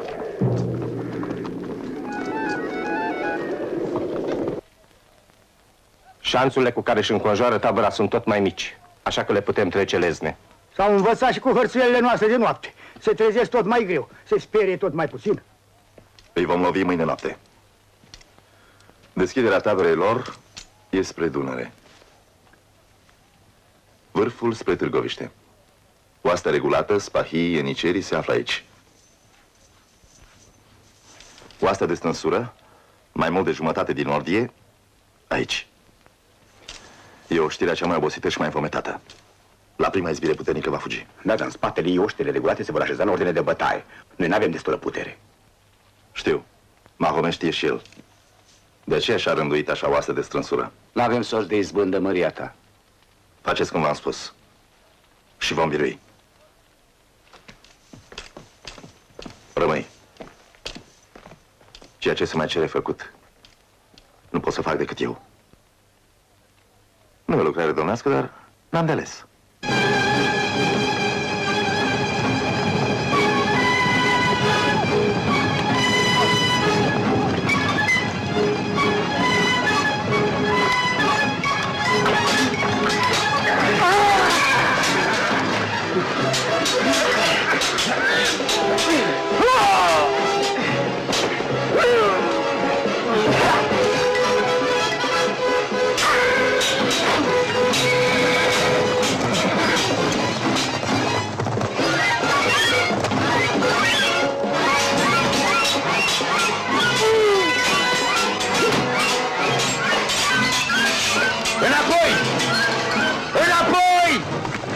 Șanțurile cu care își înconjoară tabăra sunt tot mai mici, așa că le putem trece lezne. S-au învățat și cu hărțuielile noastre de noapte. Se trezesc tot mai greu, se sperie tot mai puțin. Îi vom lovi mâine noapte. Deschiderea taberei lor e spre Dunăre. Vârful spre Târgoviște. Oastea regulată, spahii, ienicerii se află aici. Oastea de stânsură, mai mult de jumătate din ordie, aici. E oștirea cea mai obosită și mai înfometată. La prima izbire puternică va fugi. Da, dar în spatele ei oștile regulate se vor așeza în ordine de bătaie. Noi n-avem destulă putere. Știu. Mahome știe și el. De aceea și-a rânduit așa oastă de strânsură. N-avem sorți de izbândă, măria ta. Faceți cum v-am spus. Și vom birui. Rămâi. Ceea ce se mai cere făcut, nu pot să fac decât eu. Nu e o lucrare domnească, dar n-am de ales. Înapoi! Înapoi!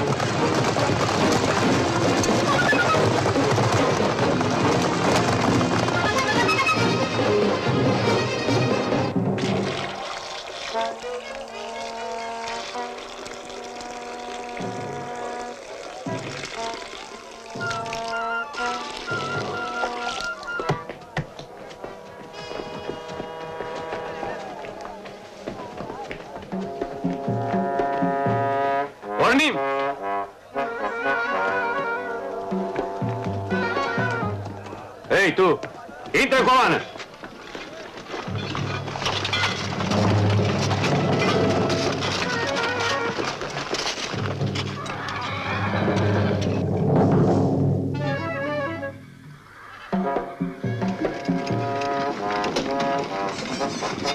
Pornim! Ei, tu! Intră în coloană!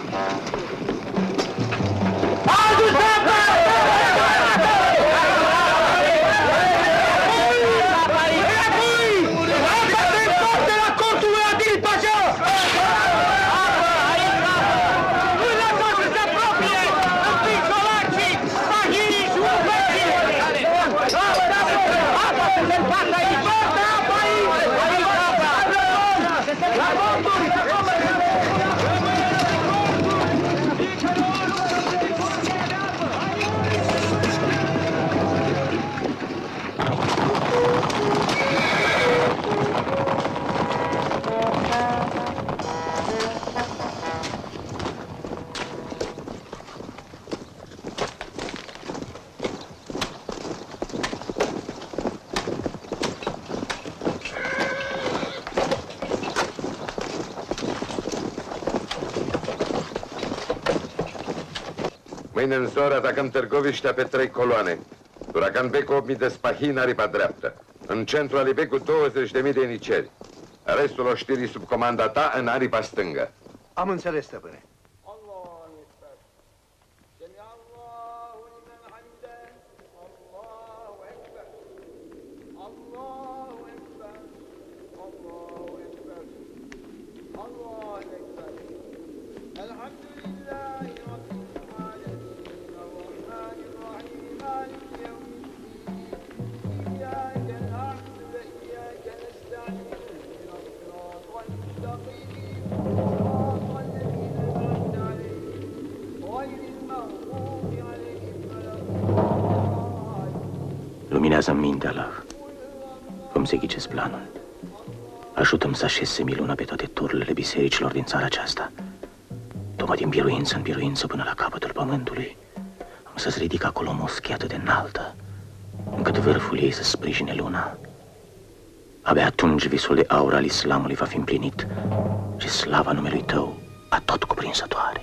Ajută-mă! Mâine în zoare atacăm Târgoviștea pe trei coloane. Duragan Becu opt mii de spahi în aripa dreaptă. În centrul Alibecu douăzeci de mii de niceri. Restul oștirii sub comanda ta în aripa stângă. Am înțeles, stăpâne. Luminează-mi mintea, la cum se ghicesc planul. Ajută-mi să așez semiluna pe toate tururile bisericilor din țara aceasta. Tocmă din biruință în biruință până la capătul pământului. Am să-ți ridic acolo o moschee atât de înaltă, încât vârful ei să sprijine luna. Abia atunci visul de aur al islamului va fi împlinit și slava numelui tău atot cuprinsătoare.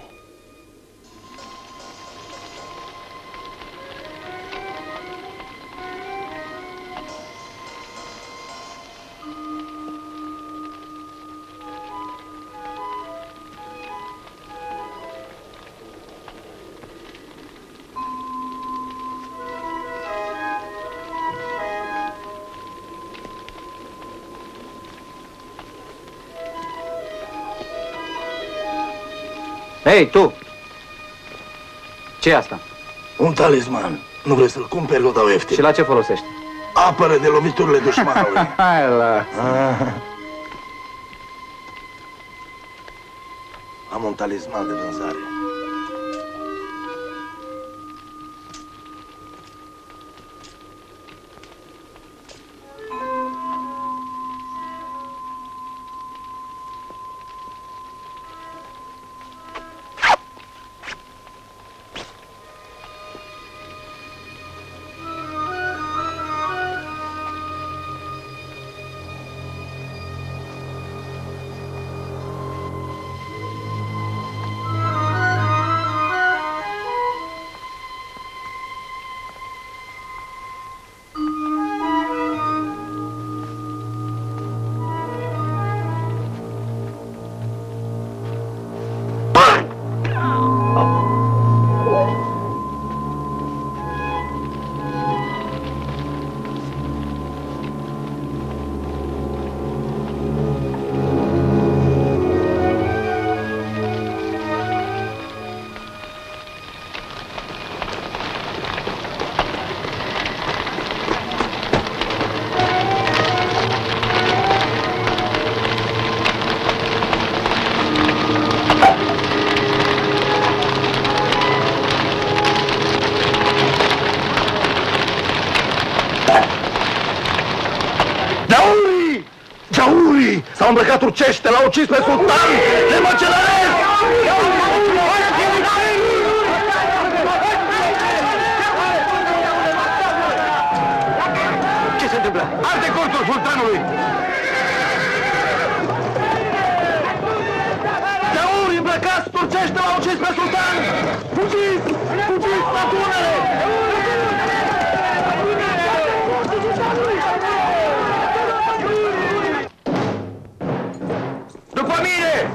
Hei, tu! Ce-i asta? Un talisman. Nu vrei să-l cumperi, l-o dau ieftin. Și la ce folosește? Apără de loviturile dușmanului. Hai la... Am un talisman de vânzare. S-au îmbrăcat turcește, l-au ucis pe sultan! Le măcelăresc! Ce se întâmplă? Arde cortul sultanului! Teuri îmbrăcați turcește, l-au ucis pe sultan! Fugiți! Fugiți, statunele! După mine!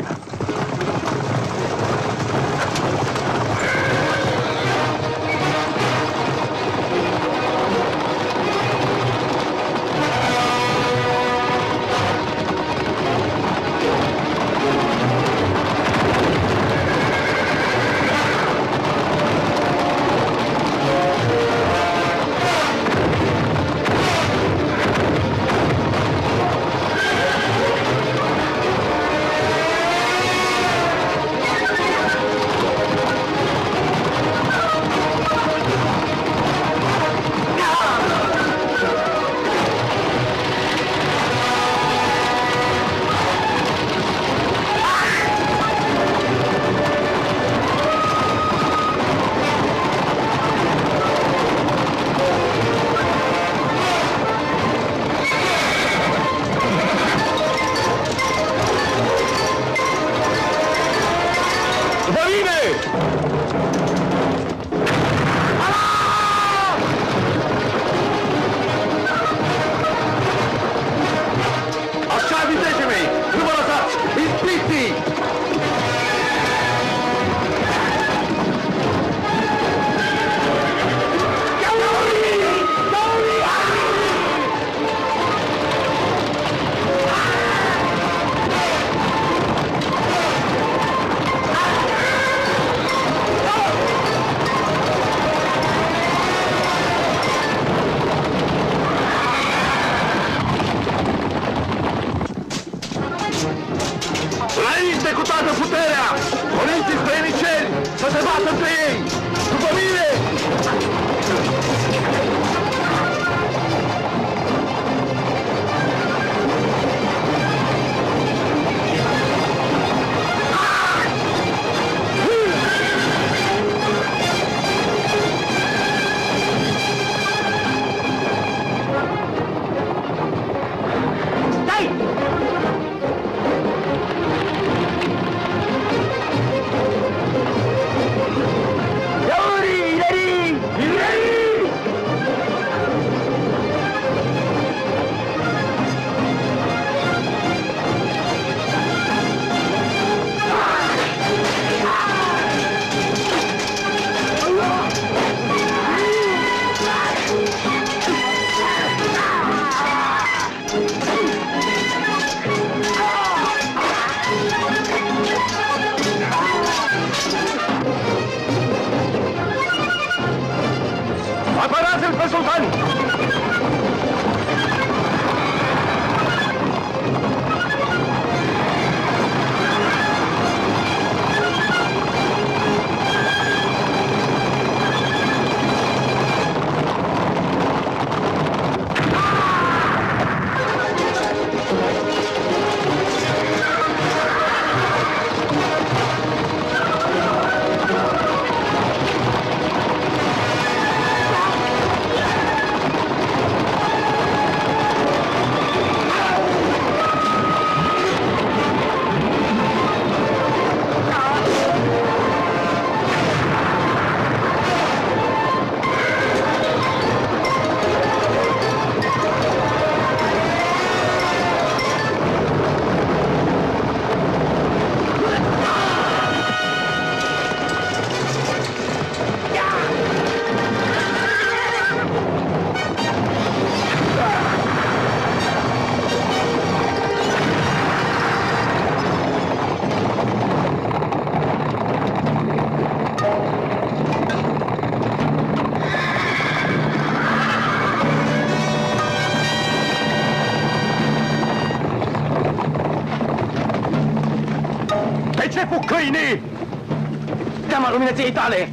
câini! Teama luminăției tale!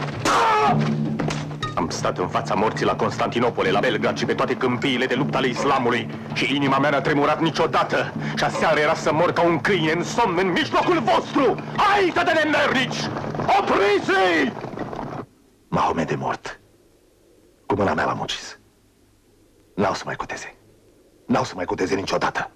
Am stat în fața morții la Constantinopole, la Belgrad și pe toate câmpiile de luptă ale islamului și inima mea n-a tremurat niciodată și aseară era să mor ca un câine în somn în mijlocul vostru! Haită de nemernici! Opriți-i! Mahomet e mort. Cu mâna mea l-am ucis. N-au să mai coteze. N-au să mai coteze niciodată.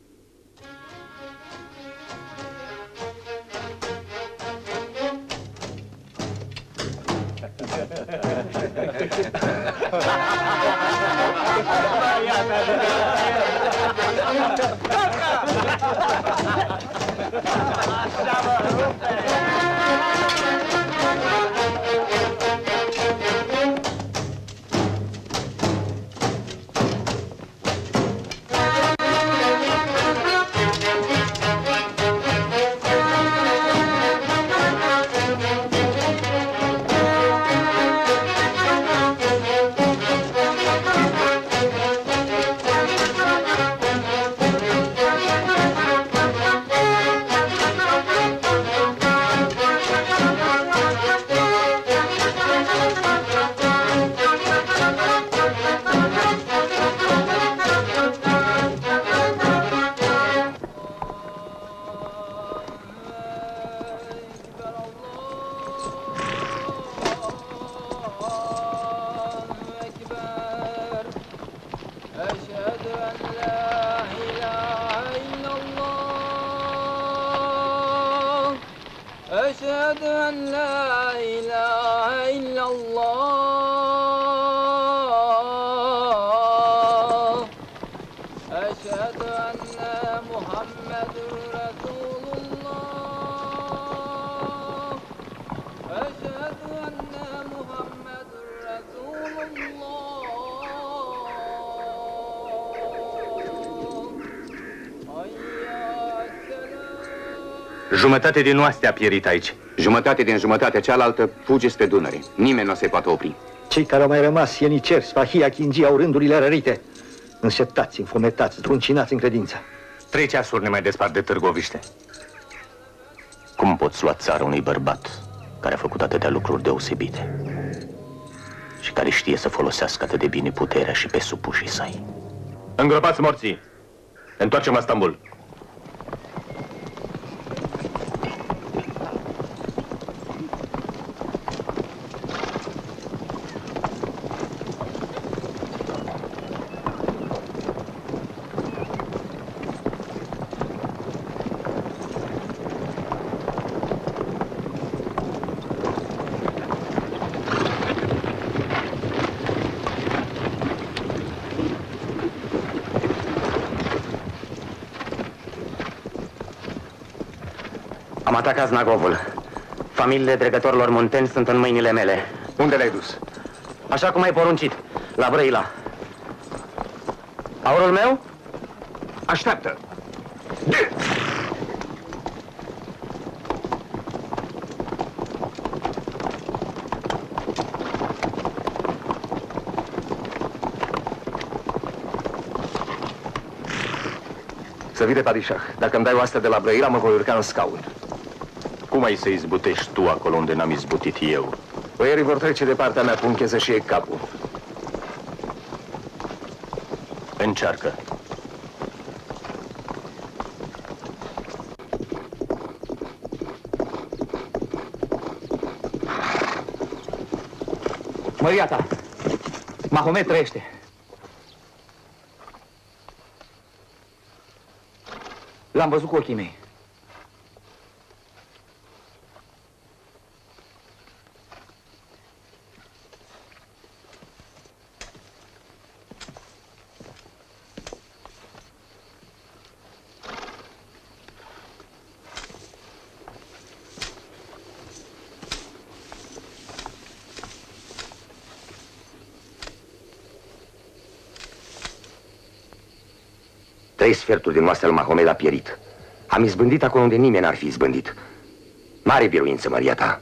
أشهد أن لا إله إلا الله أشهد أن محمد رسول الله أشهد أن محمد رسول الله Jumătate din oaste a pierit aici. Jumătate din jumătatea cealaltă fuge spre Dunăre. Nimeni nu se poate opri. Cei care au mai rămas, ieniceri, Sfahia, Chingii, au rândurile rărite. Înșeptați, înfometați, zdruncinați în credință. Trei ceasuri ne mai despart de Târgoviște. Cum poți lua țara unui bărbat care a făcut atâtea lucruri deosebite și care știe să folosească atât de bine puterea și pe supușii săi? Îngropați morții! Întoarcem la Stambul. Am atacat Znagovul. Familiile dregătorilor munteni sunt în mâinile mele. Unde le-ai dus? Așa cum ai poruncit, la Brăila. Aurul meu? Așteaptă! Să vii de Padișah. Dacă îmi dai o astă de la Brăila, mă voi urca în scaun. Cum ai să izbutești tu acolo unde n-am izbutit eu? Boierii vor trece de partea mea, puncheză și ei capul. Încearcă. Măria ta, Mahomet trăiește. L-am văzut cu ochii mei. Trei sferturi din oastea lui Mahomet a pierit. Am izbândit acolo unde nimeni n-ar fi izbândit. Mare biruință, măria ta.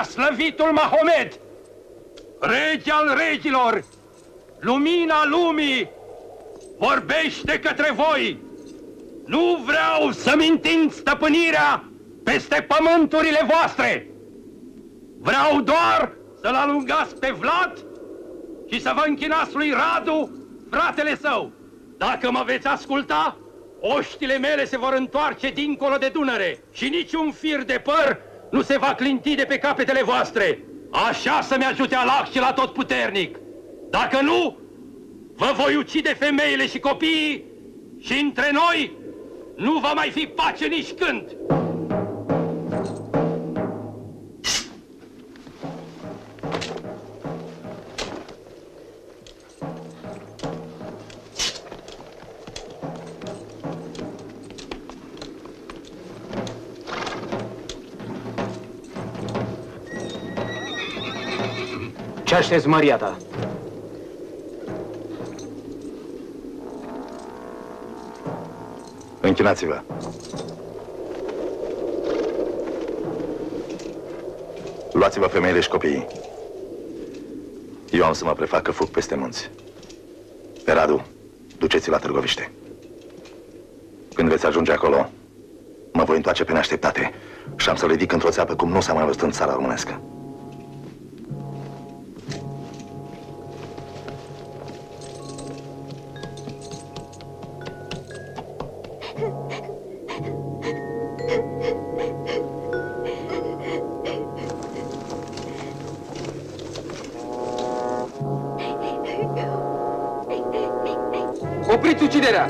prea slăvitul Mahomed, rege al regilor, lumina lumii, vorbește către voi. Nu vreau să-mi întind stăpânirea peste pământurile voastre. Vreau doar să-l alungați pe Vlad și să vă închinați lui Radu, fratele său. Dacă mă veți asculta, oștile mele se vor întoarce dincolo de Dunăre și niciun fir de păr nu se va clinti de pe capetele voastre. Așa să-mi ajute Allah și la Totputernic. Dacă nu, vă voi ucide femeile și copiii și între noi nu va mai fi pace nici când. Ce aștepți, măria ta? Închinați-vă. Luați-vă femeile și copiii. Eu am să mă prefac că fug peste munți. Pe Radu, duceți-l la Târgoviște. Când veți ajunge acolo, mă voi întoarce pe neașteptate și am să-l ridic într-o țeapă cum nu s-a mai văzut în țara românească. Opriți uciderea!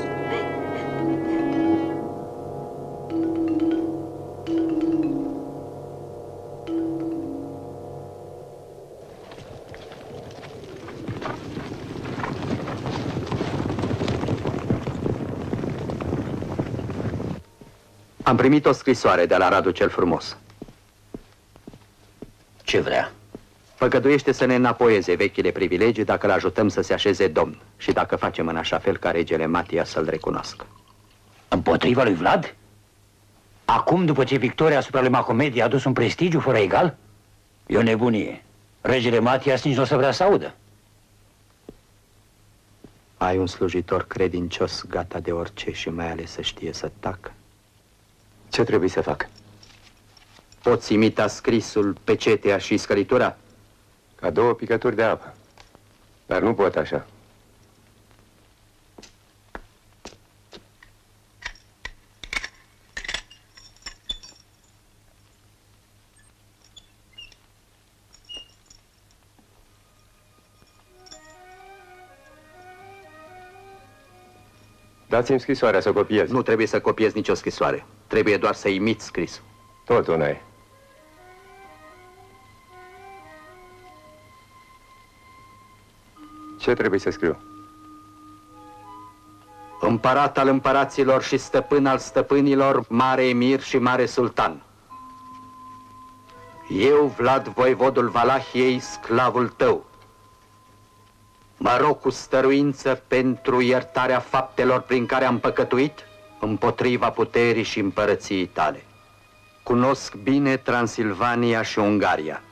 Am primit o scrisoare de la Radu cel Frumos. Ce vrea? Făgăduiește să ne înapoieze vechile privilegii dacă îl ajutăm să se așeze domn și dacă facem în așa fel ca regele Matia să-l recunoască. Împotriva lui Vlad? Acum, după ce victoria asupra lui Mahomed i-a adus un prestigiu fără egal? E o nebunie. Regele Matias nici nu o să vrea să audă. Ai un slujitor credincios, gata de orice și mai ales să știe să tacă? Ce trebuie să fac? Poți imita scrisul, pecetea și scăritura? Ca două picături de apă. Dar nu pot așa. Dați-mi scrisoarea să o copiez. Nu trebuie să copiezi nicio scrisoare. Trebuie doar să imiți scrisul. Tot una e. Ce trebuie să scriu? Împărat al împăraților și stăpân al stăpânilor, mare emir și mare sultan. Eu, Vlad, voivodul Valahiei, sclavul tău, mă rog cu stăruință pentru iertarea faptelor prin care am păcătuit împotriva puterii și împărăției tale. Cunosc bine Transilvania și Ungaria.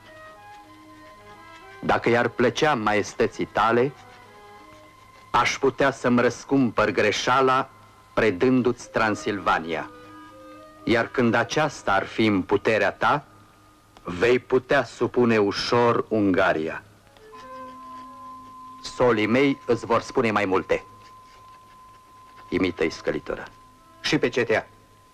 Dacă i-ar plăcea maestății tale, aș putea să-mi răscumpăr greșeala predându-ți Transilvania. Iar când aceasta ar fi în puterea ta, vei putea supune ușor Ungaria. Solii mei îți vor spune mai multe. Imită-i scălitura. Și pe cetea.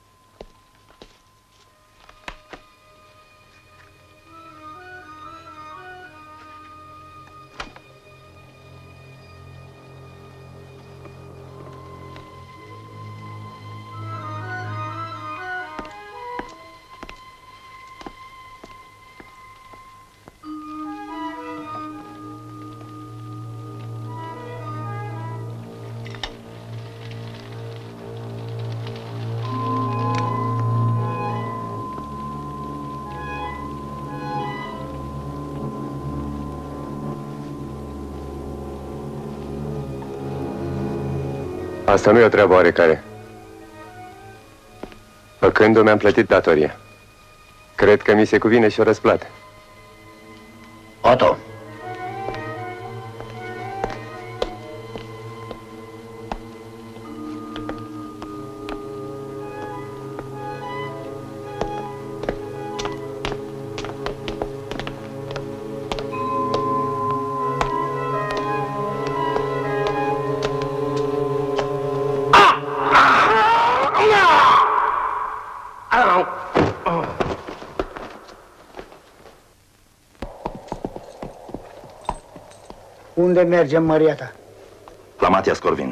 Asta nu e o treabă oarecare. Făcându-o mi-am plătit datoria. Cred că mi se cuvine și o răsplată. Otto. Unde mergem, măria ta? La Matias Corvin.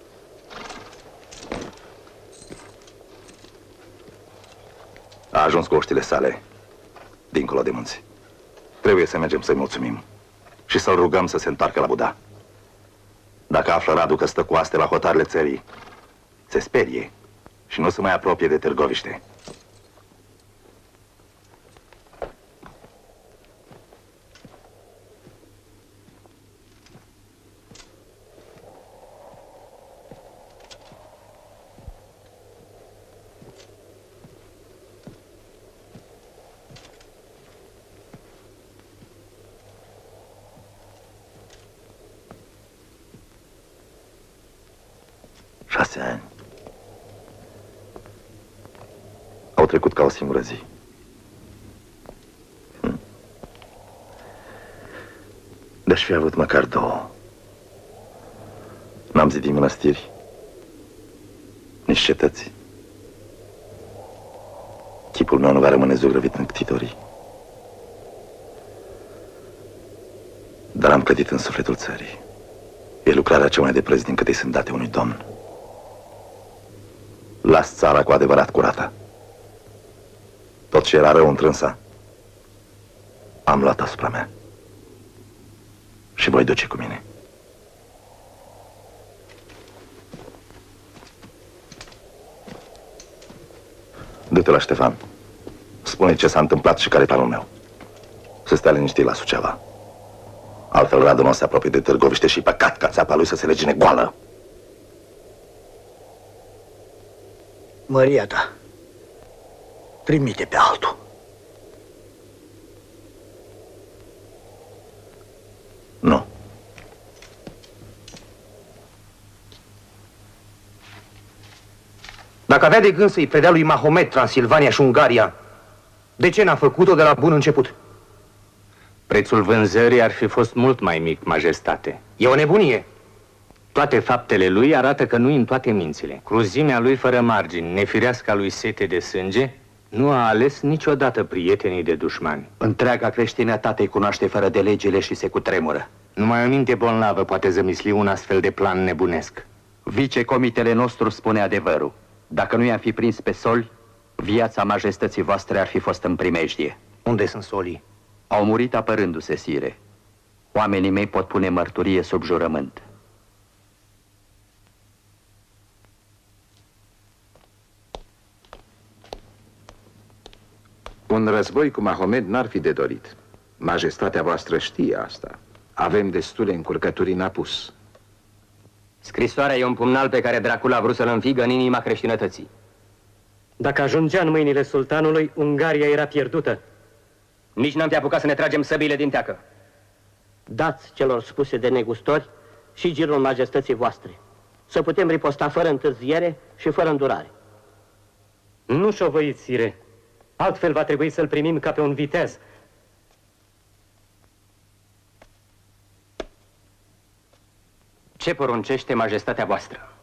A ajuns cu oștile sale, dincolo de munți. Trebuie să mergem să-i mulțumim și să-l rugăm să se întoarcă la Buda. Dacă află Radu că stă cu aste la hotarele țării, se sperie și nu se mai apropie de Târgoviște. Șase ani. Au trecut ca o singură zi. Hm. De-aș fi avut măcar două. N-am zidit mănăstiri, nici cetăți. Chipul meu nu va rămâne zugrăvit în ctitorii. Dar am clădit în sufletul țării. E lucrarea cea mai de preț din câte îi sunt date unui domn. Las țara cu adevărat curată. Tot ce era rău întrânsa, am luat asupra mea. Și voi duce cu mine. Du-te la Ștefan. Spune ce s-a întâmplat și care e planul meu. Să stea liniștit la Suceava. Altfel Radu nu se apropie de Târgoviște și păcat ca țeapa lui să se legine goală. Măria ta, trimite pe altul. Nu. Dacă avea de gând să-i predea lui Mahomet Transilvania și Ungaria, de ce n-a făcut-o de la bun început? Prețul vânzării ar fi fost mult mai mic, majestate. E o nebunie. Toate faptele lui arată că nu-i în toate mințile. Cruzimea lui fără margini, nefireasca lui sete de sânge, nu a ales niciodată prietenii de dușmani. Întreaga creștinătate îi cunoaște fără de legile și se cutremură. Numai o minte bolnavă poate zămisli un astfel de plan nebunesc. Vicecomitele nostru spune adevărul. Dacă nu i-am fi prins pe soli, viața majestății voastre ar fi fost în primejdie. Unde sunt solii? Au murit apărându-se, sire. Oamenii mei pot pune mărturie sub jurământ. Un război cu Mahomet n-ar fi de dorit. Majestatea voastră știe asta. Avem destule încurcături în apus. Scrisoarea e un pumnal pe care Dracula a vrut să-l înfigă în inima creștinătății. Dacă ajungea în mâinile sultanului, Ungaria era pierdută. Nici n-am fi apucat să ne tragem săbile din teacă. Dați celor spuse de negustori și girul majestății voastre, să putem riposta fără întârziere și fără îndurare. Nu șovăiți, sire. Altfel va trebui să-l primim ca pe un viteaz. Ce poruncește majestatea voastră?